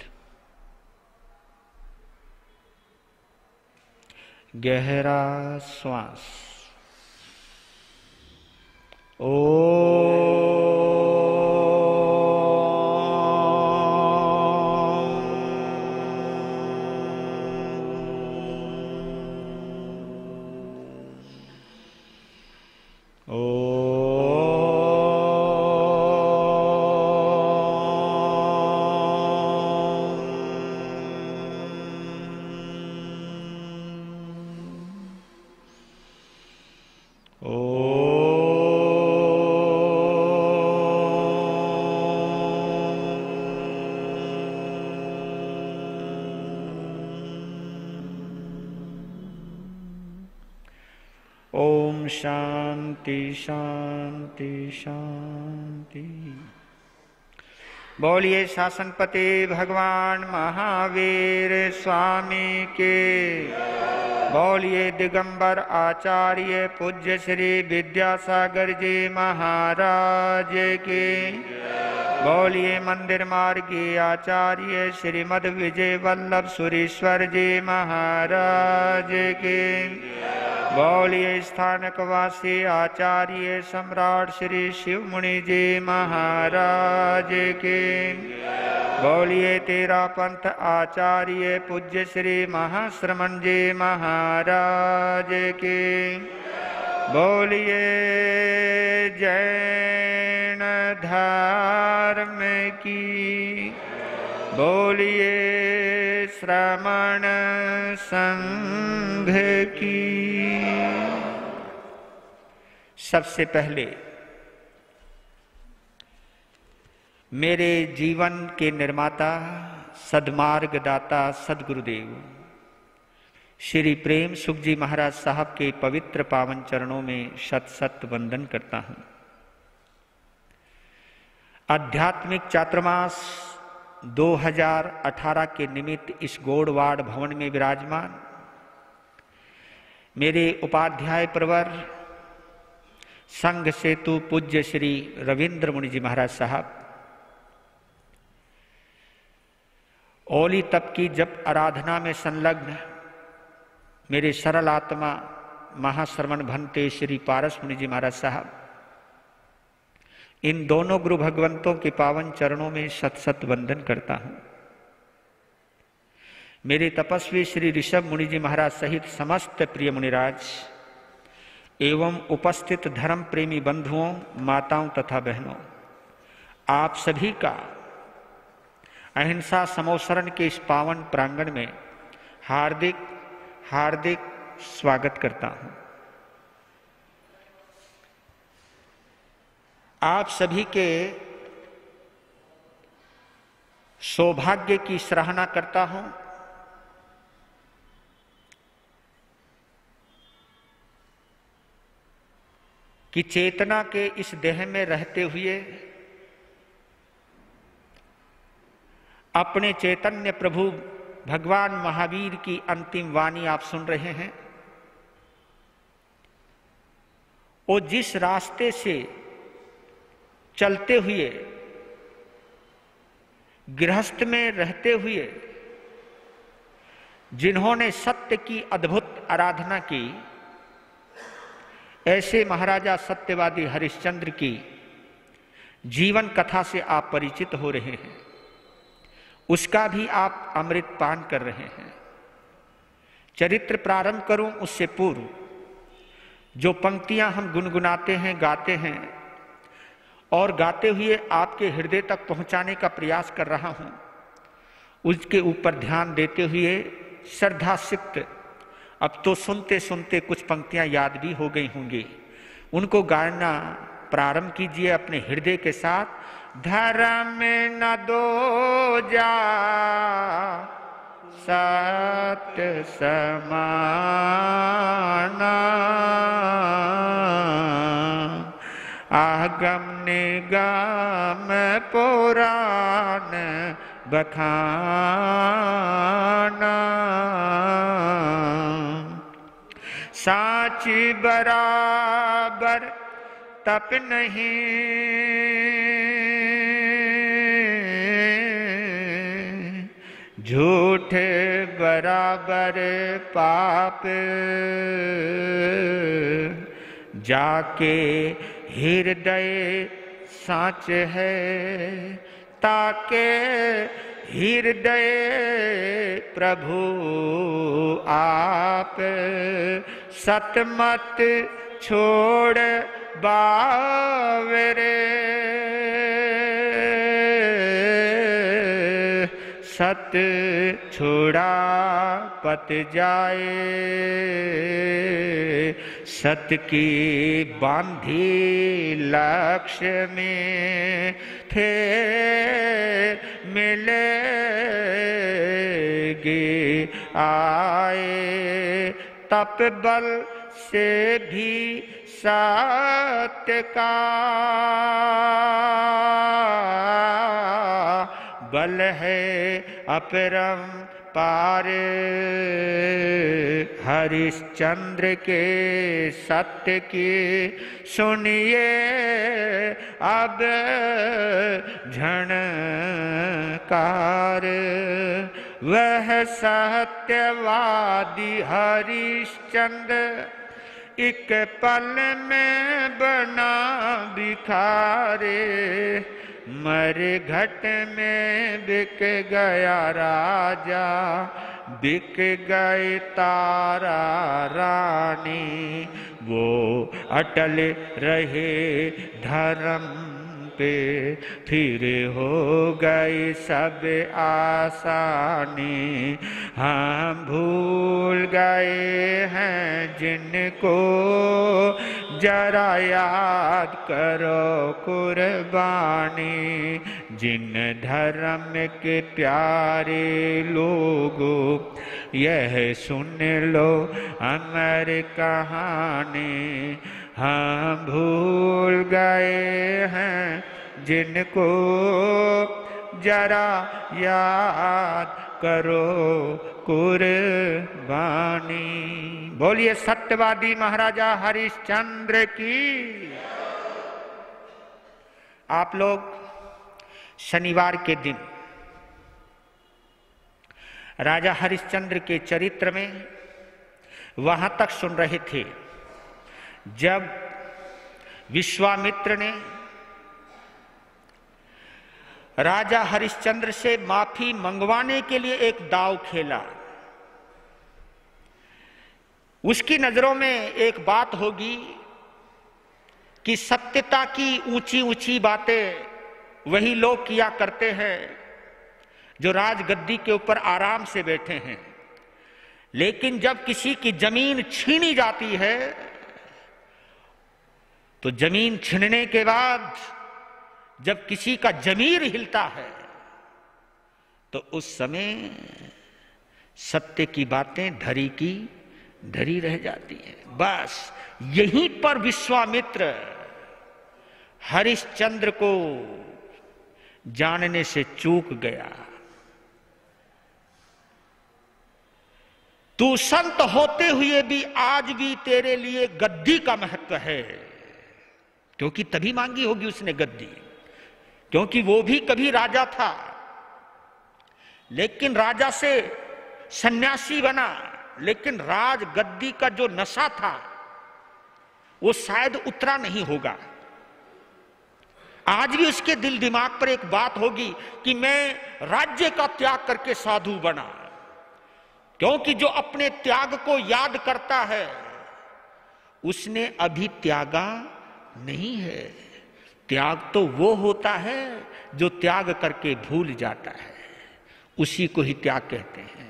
गहरा श्वास। ओम शांति शांति शांति। बोलिए शासनपति भगवान महावीर स्वामी के। बोलिए दिगंबर आचार्य पूज्य श्री विद्यासागर जी महाराज के। बोलिए मंदिर मार्गी आचार्य श्रीमद विजय वल्लभ सुरेश्वर जी महाराज के। बोलिए स्थानक वासी आचार्य सम्राट श्री शिव मुनि जी महाराज के। बोलिए तेरा पंथ आचार्य पूज्य श्री महाश्रमण जी महाराज के। बोलिए जैन धर्म की। बोलिए श्रमण संघ की। सबसे पहले मेरे जीवन के निर्माता सद्मार्गदाता सद्गुरुदेव श्री प्रेम सुख जी महाराज साहब के पवित्र पावन चरणों में शत शत वंदन करता हूं। आध्यात्मिक चातुर्मास 2018 के निमित्त इस गौड़वाड़ भवन में विराजमान मेरे उपाध्याय प्रवर संघ सेतु पूज्य श्री रविंद्र मुनि जी महाराज साहब, ओली तप की जप आराधना में संलग्न मेरे सरल आत्मा महाश्रमण भंते श्री पारस मुनि जी महाराज साहब, इन दोनों गुरु भगवंतों के पावन चरणों में शत शत वंदन करता हूं। मेरे तपस्वी श्री ऋषभ मुनि जी महाराज सहित समस्त प्रिय मुनिराज एवं उपस्थित धर्म प्रेमी बंधुओं, माताओं तथा बहनों, आप सभी का अहिंसा समोसरण के इस पावन प्रांगण में हार्दिक हार्दिक स्वागत करता हूं। आप सभी के सौभाग्य की सराहना करता हूं कि चेतना के इस देह में रहते हुए अपने चैतन्य प्रभु भगवान महावीर की अंतिम वाणी आप सुन रहे हैं। वो जिस रास्ते से चलते हुए, गृहस्थ में रहते हुए जिन्होंने सत्य की अद्भुत आराधना की, ऐसे महाराजा सत्यवादी हरिश्चंद्र की जीवन कथा से आप परिचित हो रहे हैं, उसका भी आप अमृत पान कर रहे हैं। चरित्र प्रारंभ करूं उससे पूर्व जो पंक्तियां हम गुनगुनाते हैं, गाते हैं और गाते हुए आपके हृदय तक पहुंचाने का प्रयास कर रहा हूं, उसके ऊपर ध्यान देते हुए श्रद्धा सिक्त अब तो सुनते सुनते कुछ पंक्तियां याद भी हो गई होंगी, उनको गाना प्रारंभ कीजिए अपने हृदय के साथ। धर्म न दो जा सत्य समाना, आगम निगम पुराण बखाना, साची बराबर तप नहीं, झूठ बराबर पाप, जाके हृदय साच है, ताके हृदय प्रभु आप, सतमत छोड़ बावरे, सत छोड़ा पत जाए, सत की बांधी लक्ष्य में थे मिलेगी आए, तप बल से भी सत्य का बल है अपरम पार, हरिश्चंद्र के सत्य की सुनिए अब झणकार, वह सत्यवादी हरिश्चंद्र एक पल में बना भिखारे, मर घट में बिक गया राजा, बिक गए तारा रानी, वो अटल रहे धर्म पे, फिर हो गई सब आसानी, हम भूल गए हैं जिनको जरा याद करो कुर्बानी, जिन धर्म के प्यारे लोगों यह सुन लो अमर कहानी, हम भूल गए हैं जिनको जरा याद करो कुर्बानी। बोलिए सत्यवादी महाराजा हरिश्चंद्र की। आप लोग शनिवार के दिन राजा हरिश्चंद्र के चरित्र में वहां तक सुन रहे थे जब विश्वामित्र ने राजा हरिश्चंद्र से माफी मंगवाने के लिए एक दांव खेला। उसकी नजरों में एक बात होगी कि सत्यता की ऊंची ऊंची बातें वही लोग किया करते हैं जो राजगद्दी के ऊपर आराम से बैठे हैं, लेकिन जब किसी की जमीन छीनी जाती है तो जमीन छीनने के बाद जब किसी का जमीर हिलता है तो उस समय सत्य की बातें धरी की धरी रह जाती हैं। बस यहीं पर विश्वामित्र हरिश्चंद्र को जानने से चूक गया। तू संत होते हुए भी आज भी तेरे लिए गद्दी का महत्व है। क्योंकि तभी मांगी होगी उसने गद्दी, क्योंकि वो भी कभी राजा था, लेकिन राजा से सन्यासी बना, लेकिन राज गद्दी का जो नशा था वो शायद उतरा नहीं होगा। आज भी उसके दिल दिमाग पर एक बात होगी कि मैं राज्य का त्याग करके साधु बना, क्योंकि जो अपने त्याग को याद करता है उसने अभी त्यागा नहीं है। त्याग तो वो होता है जो त्याग करके भूल जाता है, उसी को ही त्याग कहते हैं।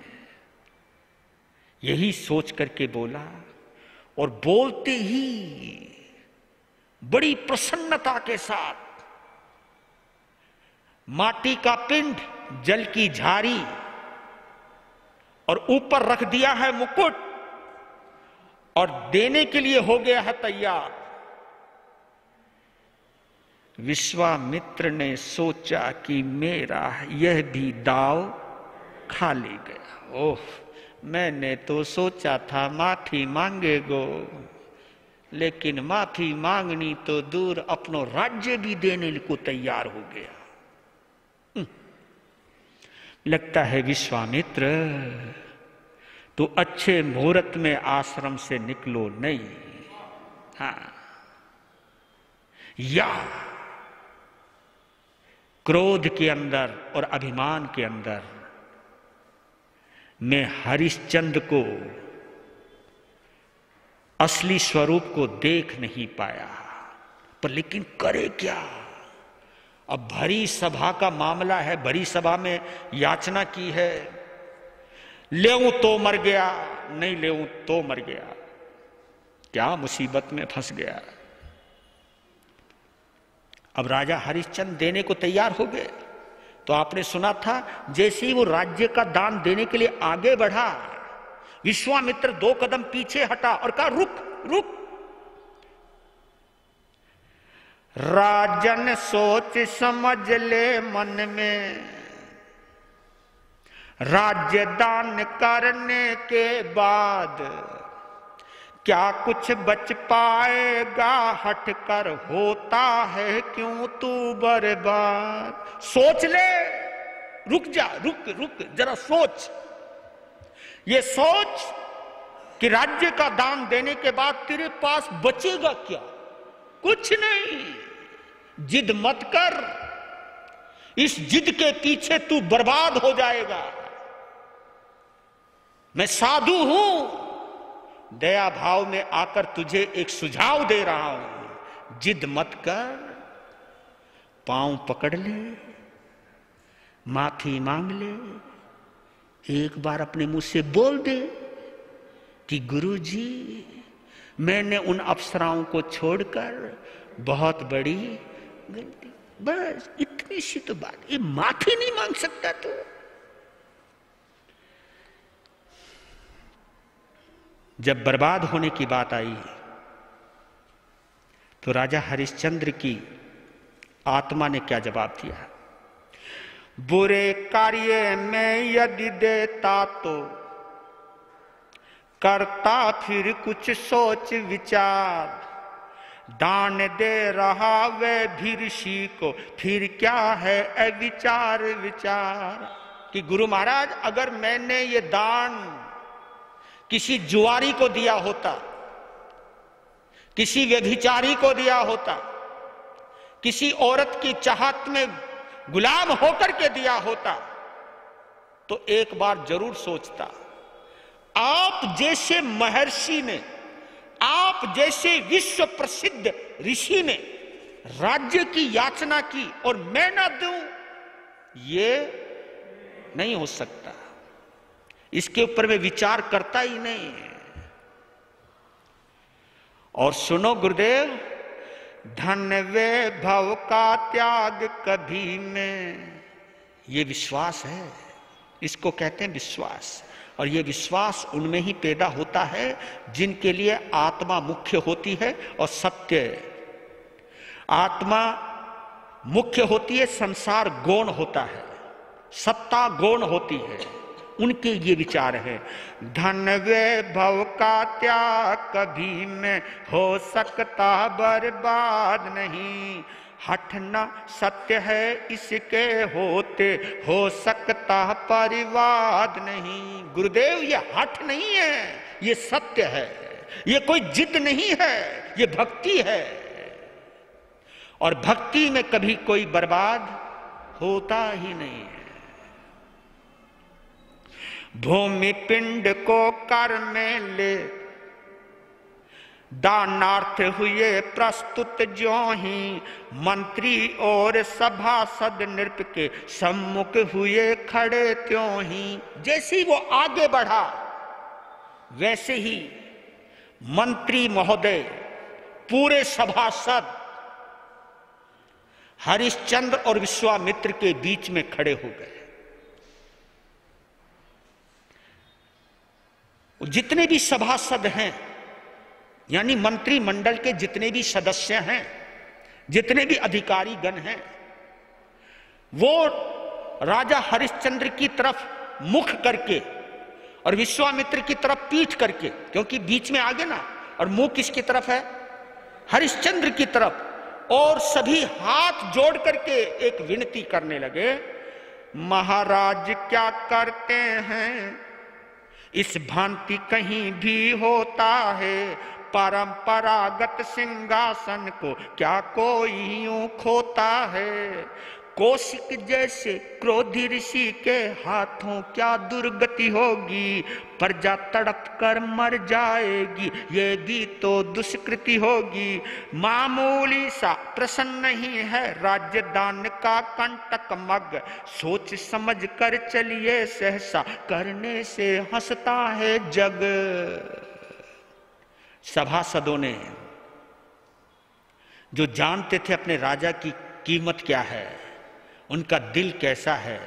यही सोच करके बोला, और बोलते ही बड़ी प्रसन्नता के साथ माटी का पिंड, जल की झारी और ऊपर रख दिया है मुकुट और देने के लिए हो गया है तैयार। विश्वामित्र ने सोचा कि मेरा यह भी दाव खा ले गया। ओह, मैंने तो सोचा था माफी मांगेगो, लेकिन माफी मांगनी तो दूर, अपनो राज्य भी देने को तैयार हो गया। लगता है विश्वामित्र तो अच्छे मुहूर्त में आश्रम से निकलो नहीं। हाँ, या क्रोध के अंदर और अभिमान के अंदर मैं हरिश्चंद्र को असली स्वरूप को देख नहीं पाया, पर लेकिन करे क्या? अब भरी सभा का मामला है, भरी सभा में याचना की है, लेऊं तो मर गया, नहीं लेऊं तो मर गया, क्या मुसीबत में फंस गया। अब राजा हरिश्चंद्र देने को तैयार हो गए। तो आपने सुना था, जैसे ही वो राज्य का दान देने के लिए आगे बढ़ा, विश्वामित्र 2 कदम पीछे हटा और कहा रुक रुक। राजन सोच समझ ले मन में, राज्य दान करने के बाद क्या कुछ बच पाएगा, हट कर होता है क्यों तू बर्बाद। सोच ले, रुक जा, रुक रुक जरा सोच। ये सोच कि राज्य का दान देने के बाद तेरे पास बचेगा क्या? कुछ नहीं। जिद मत कर, इस जिद के पीछे तू बर्बाद हो जाएगा। मैं साधु हूं, दया भाव में आकर तुझे एक सुझाव दे रहा हूं। जिद मत कर, पांव पकड़ ले, माफी मांग ले, एक बार अपने मुंह से बोल दे कि गुरुजी मैंने उन अप्सराओं को छोड़कर बहुत बड़ी गलती, बस इतनी सी तो बात। ये माफी नहीं मांग सकता तो? जब बर्बाद होने की बात आई तो राजा हरिश्चंद्र की आत्मा ने क्या जवाब दिया? बुरे कार्य में यदि देता तो करता फिर कुछ सोच विचार, दान दे रहा वे भी ऋषि को, फिर क्या है अविचार विचार। कि गुरु महाराज, अगर मैंने ये दान किसी जुआरी को दिया होता, किसी व्यभिचारी को दिया होता, किसी औरत की चाहत में गुलाम होकर के दिया होता, तो एक बार जरूर सोचता। आप जैसे महर्षि ने, आप जैसे विश्व प्रसिद्ध ऋषि ने राज्य की याचना की और मैं ना दूं, ये नहीं हो सकता। इसके ऊपर मैं विचार करता ही नहीं। और सुनो गुरुदेव, धन वैभव का त्याग कभी में, ये विश्वास है, इसको कहते हैं विश्वास। और ये विश्वास उनमें ही पैदा होता है जिनके लिए आत्मा मुख्य होती है और सत्य। आत्मा मुख्य होती है, संसार गौण होता है, सत्ता गौण होती है। उनके ये विचार है। धन वैभव का त्याग कभी में हो सकता बर्बाद नहीं, हटना सत्य है इसके होते हो सकता परिवाद नहीं। गुरुदेव ये हठ नहीं है, ये सत्य है, ये कोई जिद नहीं है, ये भक्ति है। और भक्ति में कभी कोई बर्बाद होता ही नहीं है। भूमि पिंड को कर में ले दानार्थ हुए प्रस्तुत, ज्यों ही मंत्री और सभासद नृप के सम्मुख हुए खड़े, त्यों ही। जैसे ही वो आगे बढ़ा वैसे ही मंत्री महोदय, पूरे सभासद हरिश्चंद्र और विश्वामित्र के बीच में खड़े हो गए। जितने भी सभासद हैं, यानी मंत्रिमंडल के जितने भी सदस्य हैं, जितने भी अधिकारी गण हैं, वो राजा हरिश्चंद्र की तरफ मुख करके और विश्वामित्र की तरफ पीठ करके, क्योंकि बीच में आगे ना, और मुंह किसकी तरफ है? हरिश्चंद्र की तरफ। और सभी हाथ जोड़ करके एक विनती करने लगे, महाराज क्या करते हैं, इस भांति कहीं भी होता है, परंपरागत सिंहासन को क्या कोई यूं खोता है। कौशिक जैसे क्रोधी ऋषि के हाथों क्या दुर्गति होगी, प्रजा तड़प कर मर जाएगी, ये भी तो दुष्कृति होगी। मामूली सा प्रश्न नहीं है राज्य दान का कंटक मग, सोच समझ कर चलिए सहसा, करने से हंसता है जग। सभासदों ने, जो जानते थे अपने राजा की कीमत क्या है, उनका दिल कैसा है,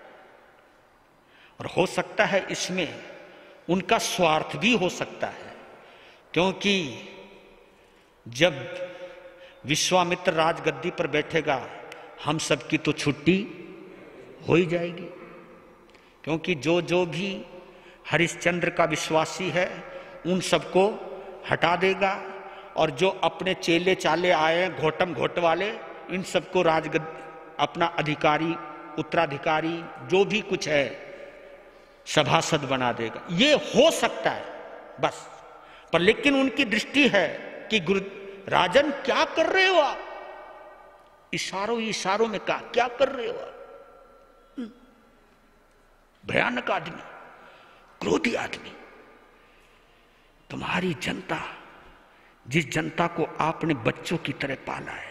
और हो सकता है इसमें उनका स्वार्थ भी हो सकता है, क्योंकि जब विश्वामित्र राजगद्दी पर बैठेगा हम सबकी तो छुट्टी हो ही जाएगी, क्योंकि जो जो भी हरिश्चंद्र का विश्वासी है उन सबको हटा देगा, और जो अपने चेले चाले आए घोटम घोट वाले, इन सबको राजगद्दी, अपना अधिकारी, उत्तराधिकारी, जो भी कुछ है सभासद बना देगा। ये हो सकता है बस, पर लेकिन उनकी दृष्टि है कि गुरु राजन क्या कर रहे हो आप, इशारों इशारों में कहा क्या कर रहे हो आप, भयानक आदमी, क्रोधी आदमी, तुम्हारी जनता, जिस जनता को आपने बच्चों की तरह पाला है,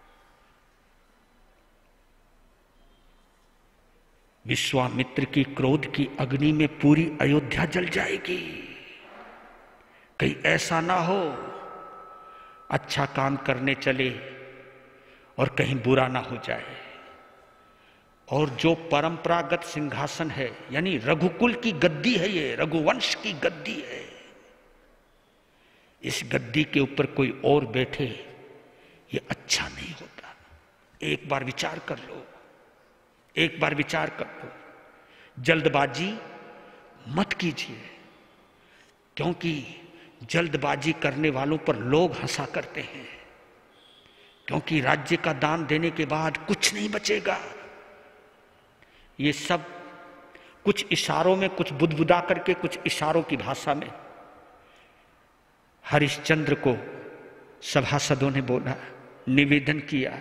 विश्वामित्र की क्रोध की अग्नि में पूरी अयोध्या जल जाएगी। कहीं ऐसा ना हो अच्छा काम करने चले और कहीं बुरा ना हो जाए। और जो परंपरागत सिंहासन है, यानी रघुकुल की गद्दी है, ये रघुवंश की गद्दी है, इस गद्दी के ऊपर कोई और बैठे ये अच्छा नहीं होता। एक बार विचार कर लो, एक बार विचार कर लो, जल्दबाजी मत कीजिए, क्योंकि जल्दबाजी करने वालों पर लोग हंसा करते हैं, क्योंकि राज्य का दान देने के बाद कुछ नहीं बचेगा। ये सब कुछ इशारों में, कुछ बुदबुदा करके, कुछ इशारों की भाषा में हरिश्चंद्र को सभासदों ने बोला, निवेदन किया।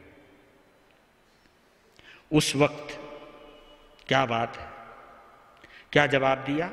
उस वक्त क्या बात है, क्या जवाब दिया?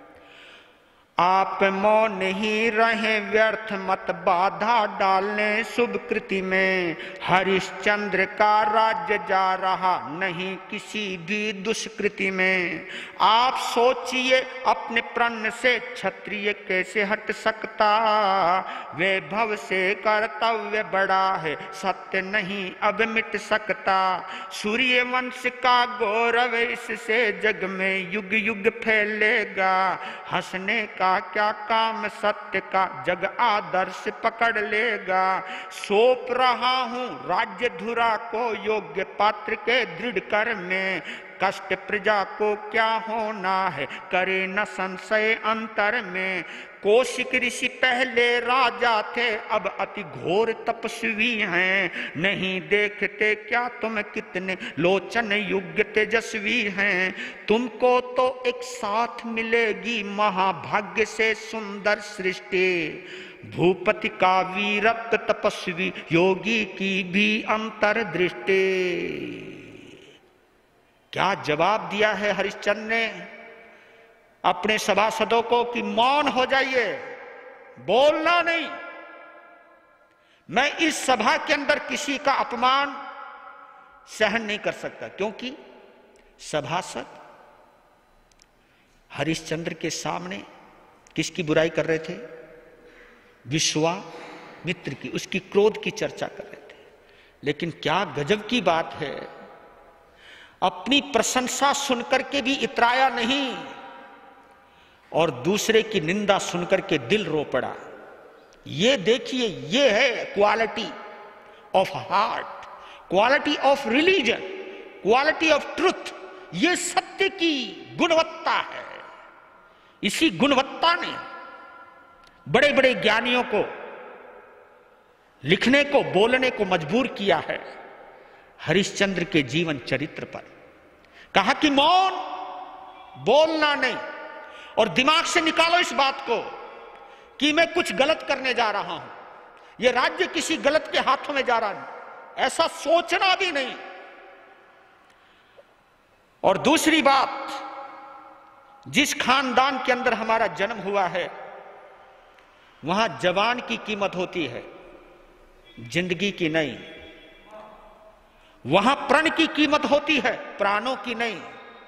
आप मौन ही रहे, व्यर्थ मत बाधा डालने शुभ कृति में, हरिश्चंद्र का राज्य जा रहा नहीं किसी भी दुष्कृति में। आप सोचिए अपने प्रण से क्षत्रिय कैसे हट सकता, वैभव से कर्तव्य बड़ा है, सत्य नहीं अब मिट सकता। सूर्य वंश का गौरव इससे जग में युग युग फैलेगा, हंसने का क्या काम सत्य का जग आदर्श पकड़ लेगा। सौंप रहा हूं राज्य धुरा को योग्य पात्र के दृढ़ कर में, कष्ट प्रजा को क्या होना है, करे न संशय अंतर में। कौशिक ऋषि पहले राजा थे, अब अति घोर तपस्वी हैं। नहीं देखते क्या तुम कितने लोचन योग्य तेजस्वी हैं। तुमको तो एक साथ मिलेगी महाभाग्य से सुंदर सृष्टि। भूपति का वीरत्व तपस्वी योगी की भी अंतर्दृष्टि। क्या जवाब दिया है हरिश्चंद्र ने अपने सभासदों को कि मौन हो जाइए, बोलना नहीं। मैं इस सभा के अंदर किसी का अपमान सहन नहीं कर सकता, क्योंकि सभासद हरिश्चंद्र के सामने किसकी बुराई कर रहे थे? विश्वामित्र की, उसकी क्रोध की चर्चा कर रहे थे। लेकिन क्या गजब की बात है, अपनी प्रशंसा सुनकर के भी इतराया नहीं और दूसरे की निंदा सुनकर के दिल रो पड़ा। ये देखिए, ये है quality of heart, quality of religion, quality of truth. ये सत्य की गुणवत्ता है। इसी गुणवत्ता ने बड़े बड़े ज्ञानियों को लिखने को, बोलने को मजबूर किया है। हरिश्चंद्र के जीवन चरित्र पर कहा कि मौन, बोलना नहीं। और दिमाग से निकालो इस बात को कि मैं कुछ गलत करने जा रहा हूं, यह राज्य किसी गलत के हाथों में जा रहा है, ऐसा सोचना भी नहीं। और दूसरी बात, जिस खानदान के अंदर हमारा जन्म हुआ है वहां जवान की कीमत होती है, जिंदगी की नहीं। वहां प्रण की कीमत होती है, प्राणों की नहीं।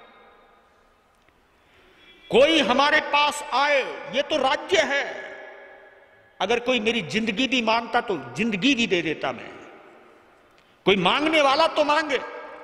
कोई हमारे पास आए, ये तो राज्य है। अगर कोई मेरी जिंदगी भी मांगता तो जिंदगी भी दे देता मैं। कोई मांगने वाला तो मांगे।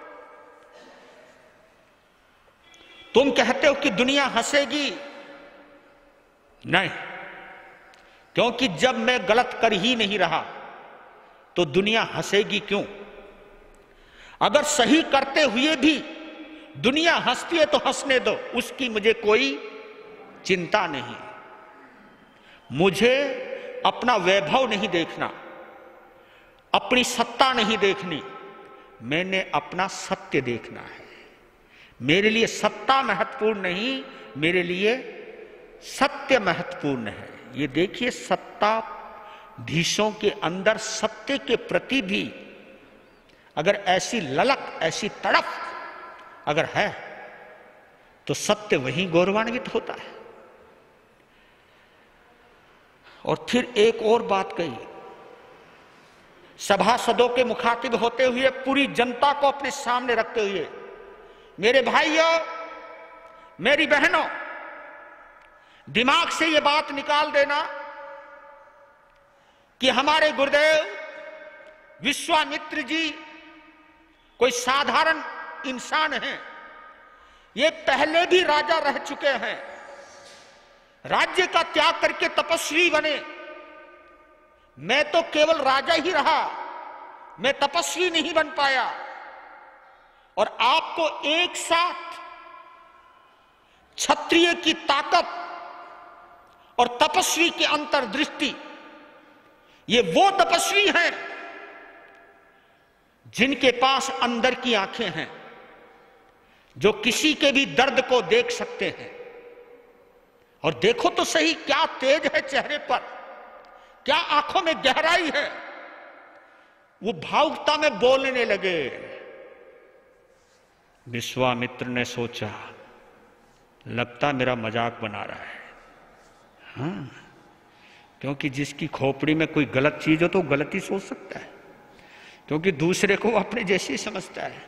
तुम कहते हो कि दुनिया हंसेगी, नहीं, क्योंकि जब मैं गलत कर ही नहीं रहा तो दुनिया हंसेगी क्यों? अगर सही करते हुए भी दुनिया हंसती है तो हंसने दो, उसकी मुझे कोई चिंता नहीं। मुझे अपना वैभव नहीं देखना, अपनी सत्ता नहीं देखनी, मैंने अपना सत्य देखना है। मेरे लिए सत्ता महत्वपूर्ण नहीं, मेरे लिए सत्य महत्वपूर्ण है। ये देखिए, सत्ताधीशों के अंदर सत्य के प्रति भी अगर ऐसी ललक, ऐसी तड़प अगर है तो सत्य वहीं गौरवान्वित होता है। और फिर एक और बात कही, सभासदों के मुखातिब होते हुए, पूरी जनता को अपने सामने रखते हुए, मेरे भाइयों, मेरी बहनों, दिमाग से ये बात निकाल देना कि हमारे गुरुदेव विश्वामित्र जी कोई साधारण इंसान हैं। ये पहले भी राजा रह चुके हैं, राज्य का त्याग करके तपस्वी बने। मैं तो केवल राजा ही रहा, मैं तपस्वी नहीं बन पाया। और आपको एक साथ क्षत्रिय की ताकत और तपस्वी की अंतर्दृष्टि, ये वो तपस्वी हैं जिनके पास अंदर की आंखें हैं, जो किसी के भी दर्द को देख सकते हैं। और देखो तो सही, क्या तेज है चेहरे पर, क्या आंखों में गहराई है। वो भावुकता में बोलने लगे। विश्वामित्र ने सोचा, लगता मेरा मजाक बना रहा है। हाँ, क्योंकि जिसकी खोपड़ी में कोई गलत चीज हो तो गलत ही सोच सकता है, क्योंकि दूसरे को अपने जैसे ही समझता है।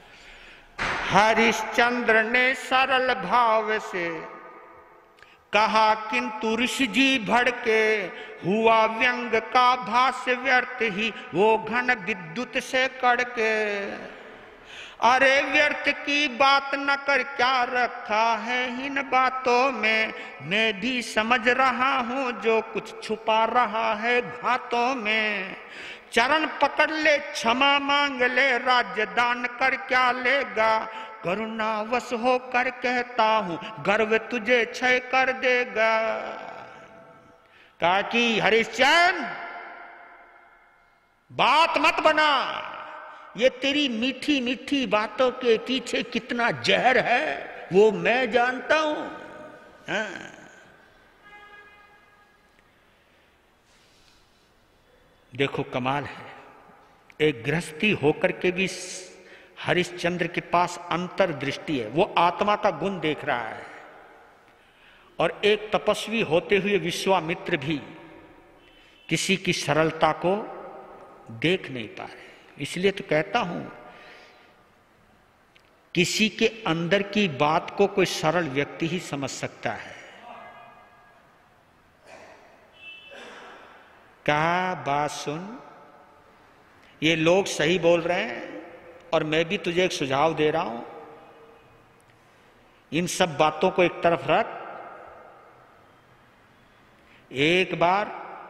हरिश्चंद्र ने सरल भाव से कहा, किंतु ऋषि जी भड़के, हुआ व्यंग का भाष्य व्यर्थ ही, वो घन विद्युत से कड़के। अरे व्यर्थ की बात न कर, क्या रखा है इन बातों में। मैं भी समझ रहा हूं जो कुछ छुपा रहा है घातों में। चरण पकड़ ले, क्षमा मांग ले, राज्य दान कर क्या लेगा। करुणावश होकर कहता हूं गर्व तुझे क्षय कर देगा। कहा कि हरिश्चंद्र बात मत बना, ये तेरी मीठी मीठी बातों के पीछे कितना जहर है वो मैं जानता हूं। हाँ। देखो कमाल है, एक गृहस्थी होकर के भी हरिश्चंद्र के पास अंतर्दृष्टि है, वो आत्मा का गुण देख रहा है। और एक तपस्वी होते हुए विश्वामित्र भी किसी की सरलता को देख नहीं पा रहे। इसलिए तो कहता हूं किसी के अंदर की बात को कोई सरल व्यक्ति ही समझ सकता है। कहा बात सुन, ये लोग सही बोल रहे हैं और मैं भी तुझे एक सुझाव दे रहा हूं, इन सब बातों को एक तरफ रख, एक बार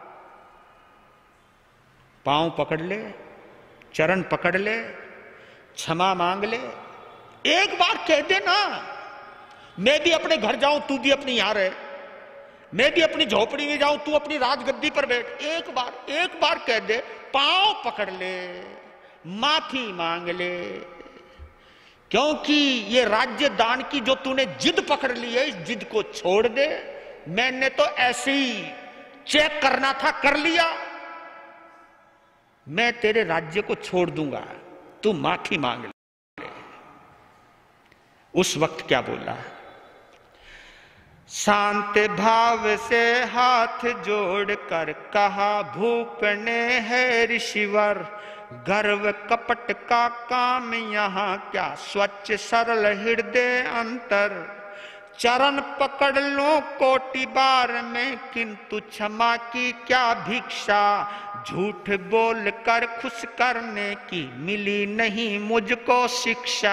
पांव पकड़ ले, चरण पकड़ ले, क्षमा मांग ले, एक बार कह दे ना, मैं भी अपने घर जाऊं तू भी अपनी यहां रहे, मैं भी अपनी झोपड़ी में जाऊं तू अपनी राजगद्दी पर बैठ, एक बार कह दे, पांव पकड़ ले, माफी मांग ले। क्योंकि ये राज्य दान की जो तूने जिद पकड़ ली है, इस जिद को छोड़ दे। मैंने तो ऐसे ही चेक करना था, कर लिया, मैं तेरे राज्य को छोड़ दूंगा, तू माफी मांग ले। उस वक्त क्या बोला? शांत भाव से हाथ जोड़कर कहा भूप ने है ऋषिवर, गर्व कपट का काम यहाँ क्या, स्वच्छ सरल हृदय अंतर। चरण पकड़ लो कोटि बार में, किंतु क्षमा की क्या भिक्षा, झूठ बोल कर खुश करने की मिली नहीं मुझको शिक्षा।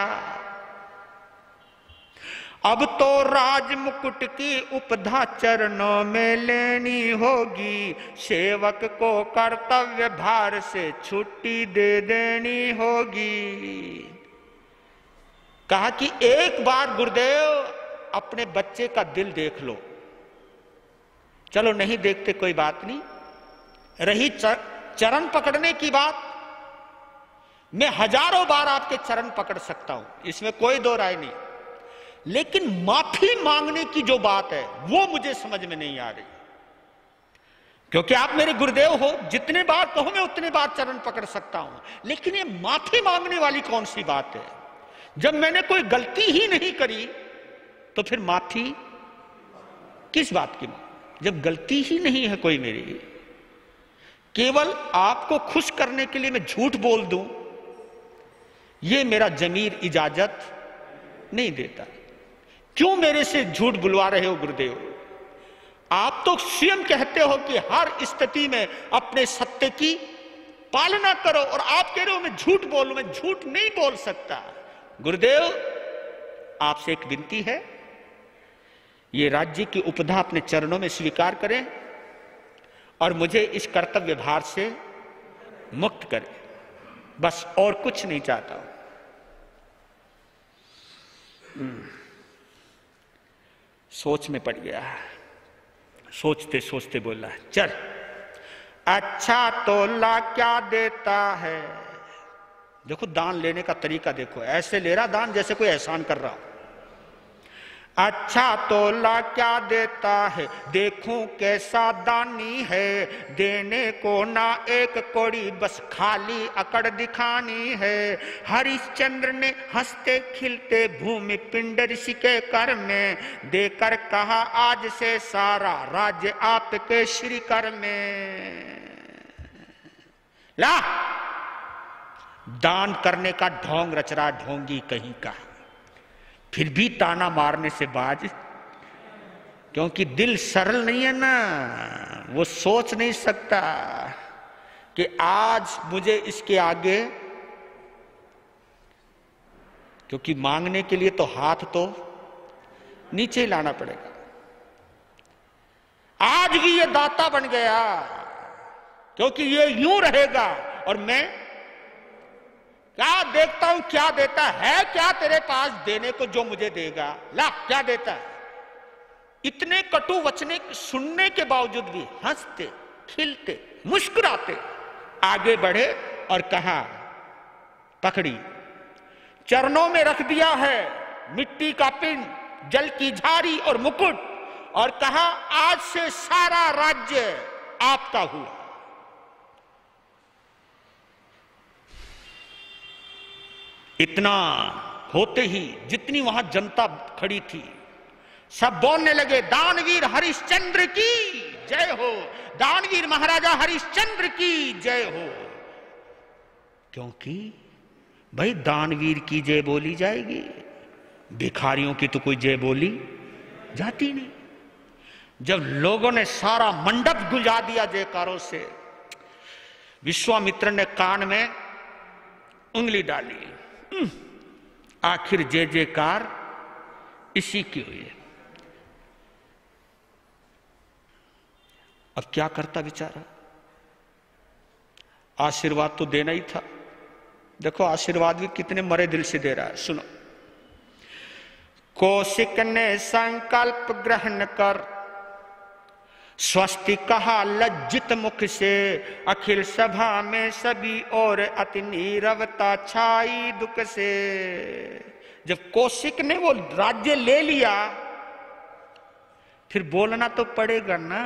अब तो राज मुकुट की उपधा चरणों में लेनी होगी, सेवक को कर्तव्य भार से छुट्टी दे देनी होगी। कहा कि एक बार गुरुदेव अपने बच्चे का दिल देख लो। चलो नहीं देखते कोई बात नहीं, रही चरण पकड़ने की बात, मैं हजारों बार आपके चरण पकड़ सकता हूं, इसमें कोई दो राय नहीं, लेकिन माफी मांगने की जो बात है वो मुझे समझ में नहीं आ रही। क्योंकि आप मेरे गुरुदेव हो, जितने बार कहो मैं उतने बार चरण पकड़ सकता हूं, लेकिन ये माफी मांगने वाली कौन सी बात है? जब मैंने कोई गलती ही नहीं करी तो फिर माफी किस बात की? जब गलती ही नहीं है कोई मेरी, केवल आपको खुश करने के लिए मैं झूठ बोल दूं, ये मेरा जमीर इजाजत नहीं देता। क्यों मेरे से झूठ बुलवा रहे हो गुरुदेव? आप तो स्वयं कहते हो कि हर स्थिति में अपने सत्य की पालना करो, और आप कह रहे हो मैं झूठ बोलूं। मैं झूठ नहीं बोल सकता। गुरुदेव आपसे एक विनती है, ये राज्य की उपधा अपने चरणों में स्वीकार करें और मुझे इस कर्तव्य भार से मुक्त करें, बस और कुछ नहीं चाहता हूं। सोच में पड़ गया, सोचते सोचते बोला चल अच्छा तोला क्या देता है। देखो दान लेने का तरीका देखो, ऐसे ले रहा दान जैसे कोई एहसान कर रहा हो। अच्छा तोला क्या देता है, देखूं कैसा दानी है, देने को ना एक कौड़ी बस खाली अकड़ दिखानी है। हरिश्चंद्र ने हंसते खिलते भूमि पिंड ऋषि के कर में देकर कहा आज से सारा राज्य आपके श्री कर में। ला दान करने का ढोंग रच रहा, ढोंगी कहीं का, फिर भी ताना मारने से बाज, क्योंकि दिल सरल नहीं है ना, वो सोच नहीं सकता कि आज मुझे इसके आगे, क्योंकि मांगने के लिए तो हाथ तो नीचे ही लाना पड़ेगा। आज भी ये दाता बन गया, क्योंकि ये यूं रहेगा और मैं क्या देखता हूं क्या देता है, क्या तेरे पास देने को जो मुझे देगा, ला क्या देता है। इतने कटु वचने सुनने के बावजूद भी हंसते खिलते मुस्कुराते आगे बढ़े और कहा, पकड़ी, चरणों में रख दिया है मिट्टी का पिंड, जल की झारी और मुकुट, और कहा आज से सारा राज्य आपका हुआ। इतना होते ही जितनी वहां जनता खड़ी थी सब बोलने लगे, दानवीर हरिश्चंद्र की जय हो, दानवीर महाराजा हरिश्चंद्र की जय हो। क्योंकि भाई दानवीर की जय बोली जाएगी, भिखारियों की तो कोई जय बोली जाती नहीं। जब लोगों ने सारा मंडप गुंजा दिया जयकारों से, विश्वामित्र ने कान में उंगली डाली, आखिर जय जयकार इसी की हुई है। अब क्या करता बेचारा, आशीर्वाद तो देना ही था। देखो आशीर्वाद भी कितने मरे दिल से दे रहा है, सुनो। कौशिक ने संकल्प ग्रहण कर स्वस्ति कहा लज्जित मुख से, अखिल सभा में सभी और अति नीरवता छाई दुख से। जब कौशिक ने वो राज्य ले लिया फिर बोलना तो पड़ेगा ना,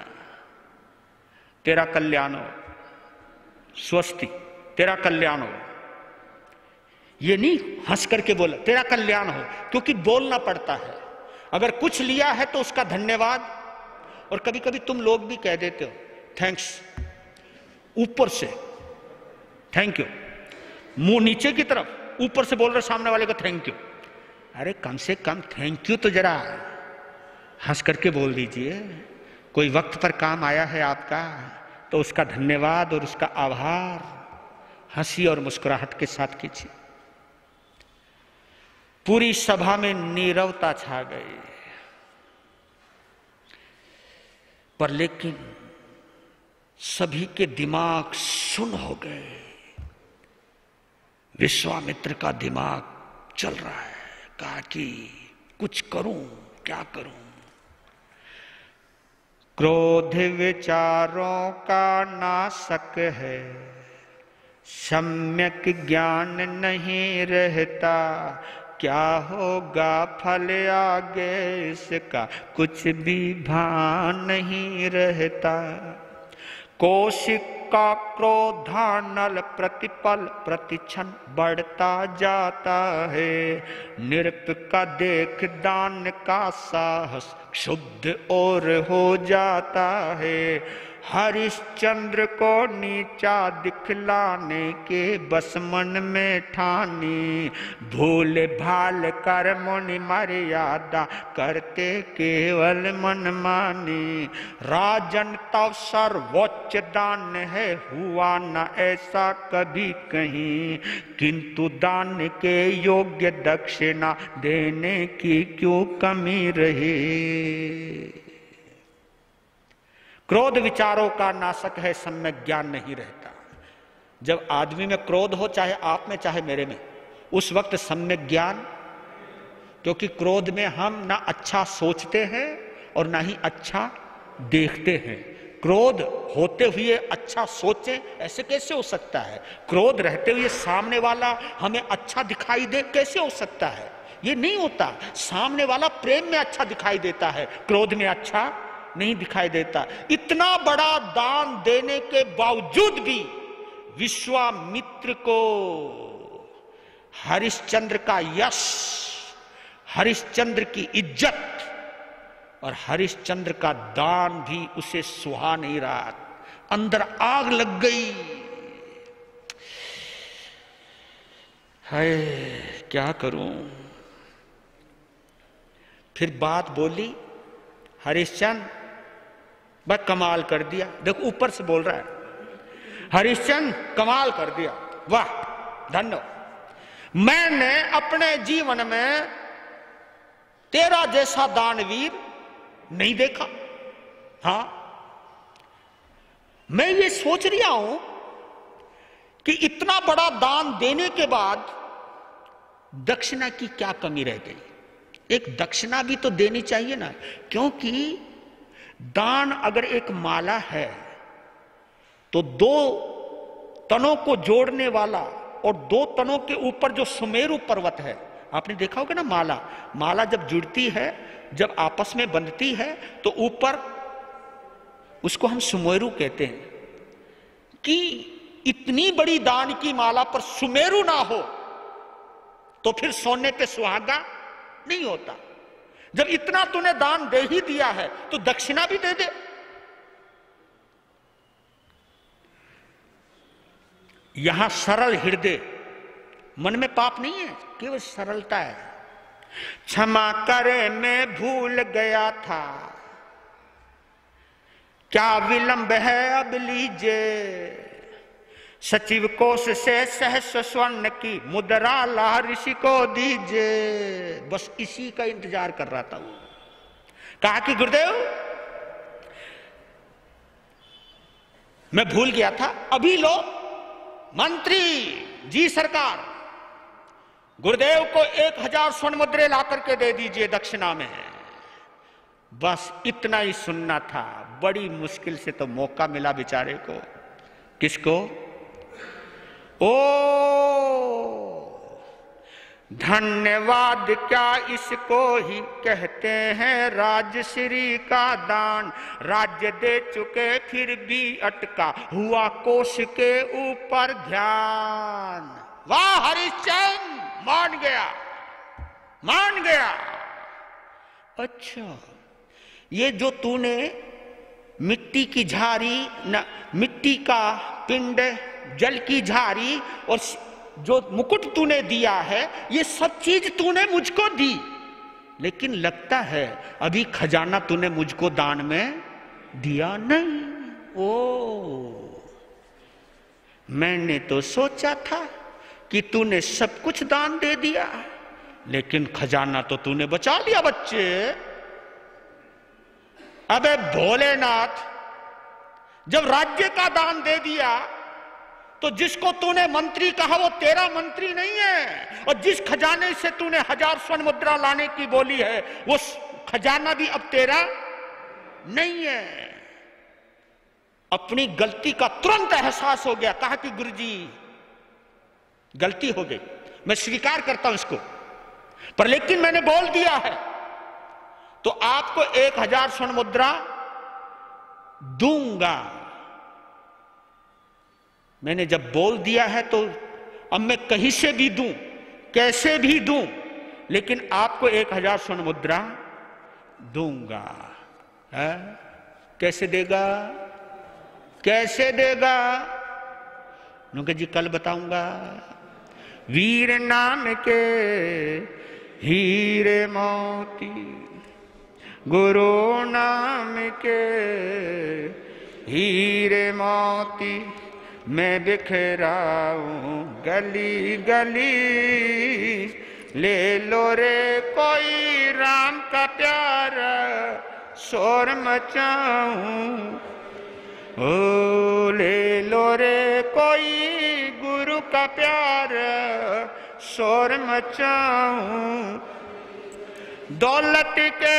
तेरा कल्याण हो, स्वस्ति तेरा कल्याण हो। ये नहीं हंस करके बोला तेरा कल्याण हो, क्योंकि बोलना पड़ता है। अगर कुछ लिया है तो उसका धन्यवाद, और कभी कभी तुम लोग भी कह देते हो थैंक्स, ऊपर से थैंक यू, मुंह नीचे की तरफ, ऊपर से बोल रहे सामने वाले को थैंक यू। अरे कम से कम थैंक यू तो जरा हंस करके बोल दीजिए। कोई वक्त पर काम आया है आपका तो उसका धन्यवाद और उसका आभार हंसी और मुस्कुराहट के साथ कीजिए। पूरी सभा में नीरवता छा गई, पर लेकिन सभी के दिमाग सुन्न हो गए। विश्वामित्र का दिमाग चल रहा है, कहा कि कुछ करूं, क्या करूं। क्रोध विचारों का नाशक है, सम्यक ज्ञान नहीं रहता, क्या होगा फल आगे इसका कुछ भी भान नहीं रहता। कौशिक का क्रोधानल प्रतिपल प्रतिक्षण बढ़ता जाता है, नृप का देख दान का साहस क्षुब्ध और हो जाता है। हरिश्चंद्र को नीचा दिखलाने के बस मन में ठानी, भूल भाल कर मुनि मर्यादा करते केवल मन मानी। राजन तव सर्वोच्च दान है, हुआ न ऐसा कभी कहीं, किंतु दान के योग्य दक्षिणा देने की क्यों कमी रही। क्रोध विचारों का नाशक है, सम्यक ज्ञान नहीं रहता। जब आदमी में क्रोध हो, चाहे आप में चाहे मेरे में, उस वक्त सम्यक ज्ञान, क्योंकि क्रोध में हम ना अच्छा सोचते हैं और ना ही अच्छा देखते हैं। क्रोध होते हुए अच्छा सोचें, ऐसे कैसे हो सकता है। क्रोध रहते हुए सामने वाला हमें अच्छा दिखाई दे, कैसे हो सकता है। ये नहीं होता। सामने वाला प्रेम में अच्छा दिखाई देता है, क्रोध में अच्छा नहीं दिखाई देता। इतना बड़ा दान देने के बावजूद भी विश्वामित्र को हरिश्चंद्र का यश, हरिश्चंद्र की इज्जत और हरिश्चंद्र का दान भी उसे सुहा नहीं रहा। अंदर आग लग गई। हाय क्या करूं। फिर बात बोली, हरिश्चंद्र बस कमाल कर दिया। देखो ऊपर से बोल रहा है, हरिश्चंद्र कमाल कर दिया, वाह धन्य। मैंने अपने जीवन में तेरा जैसा दानवीर नहीं देखा। हाँ मैं ये सोच रहा हूं कि इतना बड़ा दान देने के बाद दक्षिणा की क्या कमी रह गई। एक दक्षिणा भी तो देनी चाहिए ना, क्योंकि दान अगर एक माला है तो दो तनों को जोड़ने वाला और दो तनों के ऊपर जो सुमेरु पर्वत है, आपने देखा होगा ना, माला जब जुड़ती है, जब आपस में बंधती है तो ऊपर उसको हम सुमेरु कहते हैं। कि इतनी बड़ी दान की माला पर सुमेरु ना हो तो फिर सोने पे सुहागा नहीं होता। जब इतना तूने दान दे ही दिया है तो दक्षिणा भी दे दे। यहां सरल हृदय, मन में पाप नहीं है, केवल सरलता है। क्षमा करे मैं भूल गया था, क्या विलंब है अब लीजिए, सचिव कोष से सहस्र स्वर्ण की मुद्रा ला ऋषि को दीजिए। बस इसी का इंतजार कर रहा था वो। कहा कि गुरुदेव मैं भूल गया था, अभी लो मंत्री जी सरकार, गुरुदेव को 1000 स्वर्ण मुद्रे ला करके दे दीजिए दक्षिणा में। बस इतना ही सुनना था। बड़ी मुश्किल से तो मौका मिला बेचारे को। किसको? ओ धन्यवाद क्या इसको ही कहते हैं, राजश्री का दान। राज्य दे चुके फिर भी अटका हुआ कोष के ऊपर ध्यान। वाह हरिश्चंद्र, मान गया, मान गया। अच्छा, ये जो तूने मिट्टी की झारी न, मिट्टी का पिंड, जल की झारी और जो मुकुट तूने दिया है, ये सब चीज तूने मुझको दी, लेकिन लगता है अभी खजाना तूने मुझको दान में दिया नहीं। ओ, मैंने तो सोचा था कि तूने सब कुछ दान दे दिया, लेकिन खजाना तो तूने बचा लिया बच्चे। अबे भोलेनाथ, जब राज्य का दान दे दिया तो जिसको तूने मंत्री कहा वो तेरा मंत्री नहीं है, और जिस खजाने से तूने 1000 स्वर्ण मुद्रा लाने की बोली है वो खजाना भी अब तेरा नहीं है। अपनी गलती का तुरंत एहसास हो गया। कहा कि गुरुजी गलती हो गई, मैं स्वीकार करता हूं इसको, पर लेकिन मैंने बोल दिया है तो आपको 1000 स्वर्ण मुद्रा दूंगा। मैंने जब बोल दिया है तो अब मैं कहीं से भी दूं, कैसे भी दूं, लेकिन आपको 1000 स्वर्ण मुद्रा दूंगा। है? कैसे देगा? कैसे देगा? नुके जी कल बताऊंगा। वीर नाम के हीरे मोती, गुरु नाम के हीरे मोती, मैं बिखराऊं गली गली, ले लो रे कोई राम का प्यार, शोर मचाऊं। ओ ले लो रे कोई गुरु का प्यार, शोर मचाऊं। दौलत के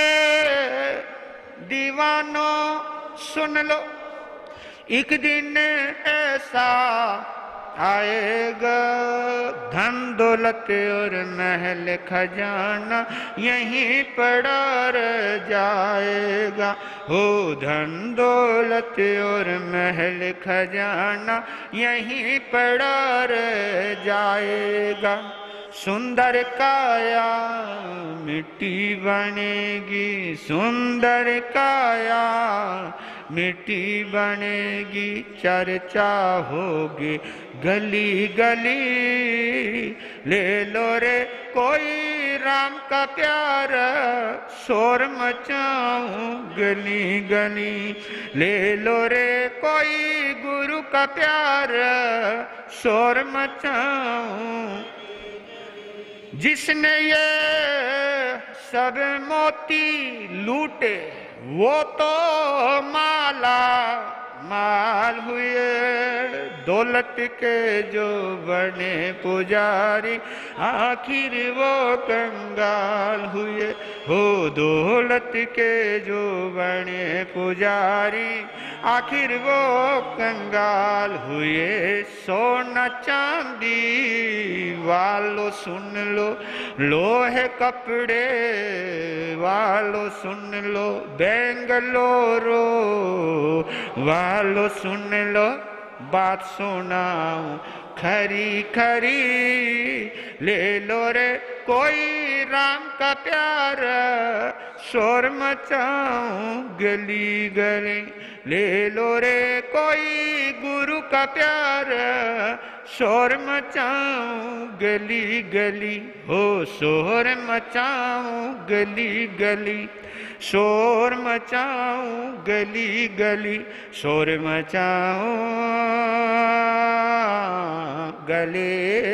दीवानों सुन लो, एक दिन ऐसा आएगा, धन दौलत और महल खजाना यहीं पड़ा रह जाएगा। हो धन दौलत और महल खजाना यहीं पड़ा रह जाएगा। सुंदर काया मिट्टी बनेगी, सुंदर काया मिट्टी बनेगी, चर्चा होगी गली गली। ले लो रे कोई राम का प्यार, शोर मचाऊं गली गली। ले लो रे कोई गुरु का प्यार, शोर मचाऊं। जिसने ये सब मोती लूटे वो तो माला माल हुए, दौलत के जो बने पुजारी, आखिर वो कंगाल हुए। हो दौलत के जो बने पुजारी, आखिर वो कंगाल हुए। सोना चांदी वालों सुन लो, लोहे कपड़े वालों सुन लो, बेंगलोरो वालों सुन लो, बात सुनाऊं खरी खरी। ले लो रे कोई राम का प्यार, शोर मचाऊं गली गली। ले लो रे कोई गुरु का प्यार, शोर मचाऊं गली गली। हो शोर मचाऊं गली गली, शोर मचाऊं गली गली, शोर मचाऊं गले।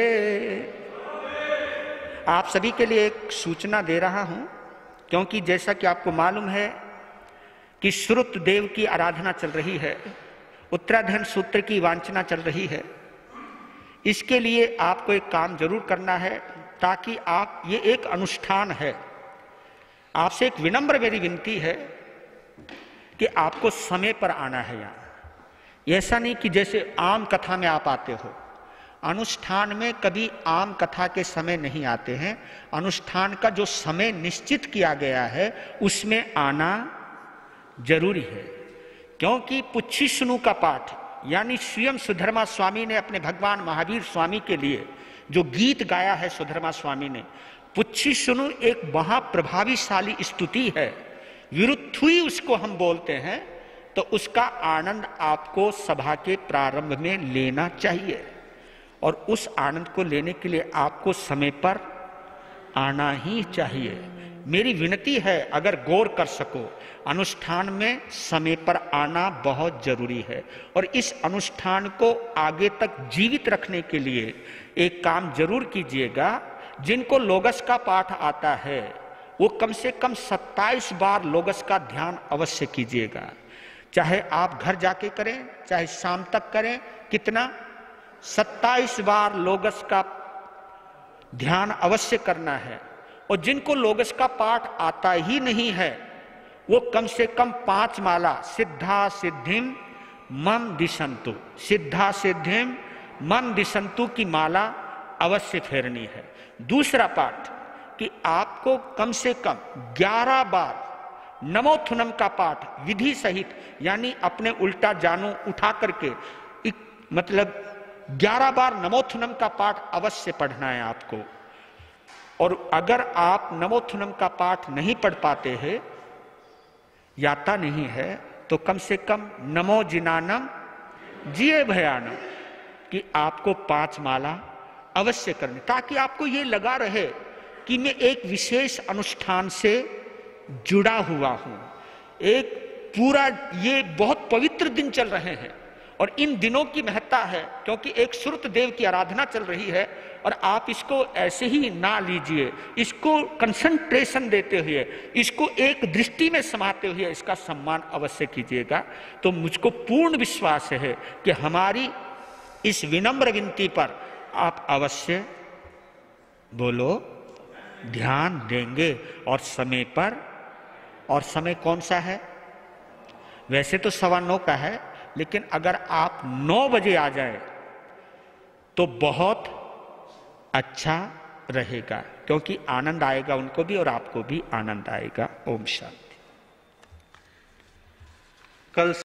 आप सभी के लिए एक सूचना दे रहा हूं, क्योंकि जैसा कि आपको मालूम है कि श्रुत देव की आराधना चल रही है, उत्तराधन सूत्र की वांछना चल रही है। इसके लिए आपको एक काम जरूर करना है, ताकि आप, ये एक अनुष्ठान है, आपसे एक विनम्र मेरी विनती है कि आपको समय पर आना है यहां। ऐसा नहीं कि जैसे आम कथा में आप आते हो, अनुष्ठान में कभी आम कथा के समय नहीं आते हैं। अनुष्ठान का जो समय निश्चित किया गया है उसमें आना जरूरी है, क्योंकि पुच्छिष्णु का पाठ, यानी स्वयं सुधर्मा स्वामी ने अपने भगवान महावीर स्वामी के लिए जो गीत गाया है, सुधर्मा स्वामी ने, पुच्छिष्णु एक महाप्रभावीशाली स्तुति है, विरुद्धुई उसको हम बोलते हैं। तो उसका आनंद आपको सभा के प्रारंभ में लेना चाहिए, और उस आनंद को लेने के लिए आपको समय पर आना ही चाहिए। मेरी विनती है, अगर गौर कर सको, अनुष्ठान में समय पर आना बहुत जरूरी है। और इस अनुष्ठान को आगे तक जीवित रखने के लिए एक काम जरूर कीजिएगा। जिनको लोगस का पाठ आता है वो कम से कम 27 बार लोगस का ध्यान अवश्य कीजिएगा, चाहे आप घर जाके करें, चाहे शाम तक करें। कितना? 27 बार लोगस का ध्यान अवश्य करना है। और जिनको लोगस का पाठ आता ही नहीं है वो कम से कम 5 माला सिद्धा सिद्धिम मम दिशंतु, सिद्धा सिद्धिम मम दिशंतु की माला अवश्य फेरनी है। दूसरा पाठ कि आपको कम से कम 11 बार नमोथुनम का पाठ विधि सहित, यानी अपने उल्टा जानू उठा करके, मतलब 11 बार नमोथुनम का पाठ अवश्य पढ़ना है आपको। और अगर आप नमोथुनम का पाठ नहीं पढ़ पाते हैं, याता नहीं है, तो कम से कम नमो जिनानम जिये भयानम कि आपको 5 माला अवश्य करनी, ताकि आपको ये लगा रहे कि मैं एक विशेष अनुष्ठान से जुड़ा हुआ हूं। एक पूरा ये बहुत पवित्र दिन चल रहे हैं, और इन दिनों की महत्ता है, क्योंकि एक श्रुत देव की आराधना चल रही है। और आप इसको ऐसे ही ना लीजिए, इसको कंसंट्रेशन देते हुए, इसको एक दृष्टि में समाते हुए इसका सम्मान अवश्य कीजिएगा। तो मुझको पूर्ण विश्वास है कि हमारी इस विनम्र विनती पर आप अवश्य बोलो ध्यान देंगे, और समय पर। और समय कौन सा है? वैसे तो 9:15 का है, लेकिन अगर आप 9 बजे आ जाए तो बहुत अच्छा रहेगा, क्योंकि आनंद आएगा उनको भी और आपको भी आनंद आएगा। ओम शांति। कल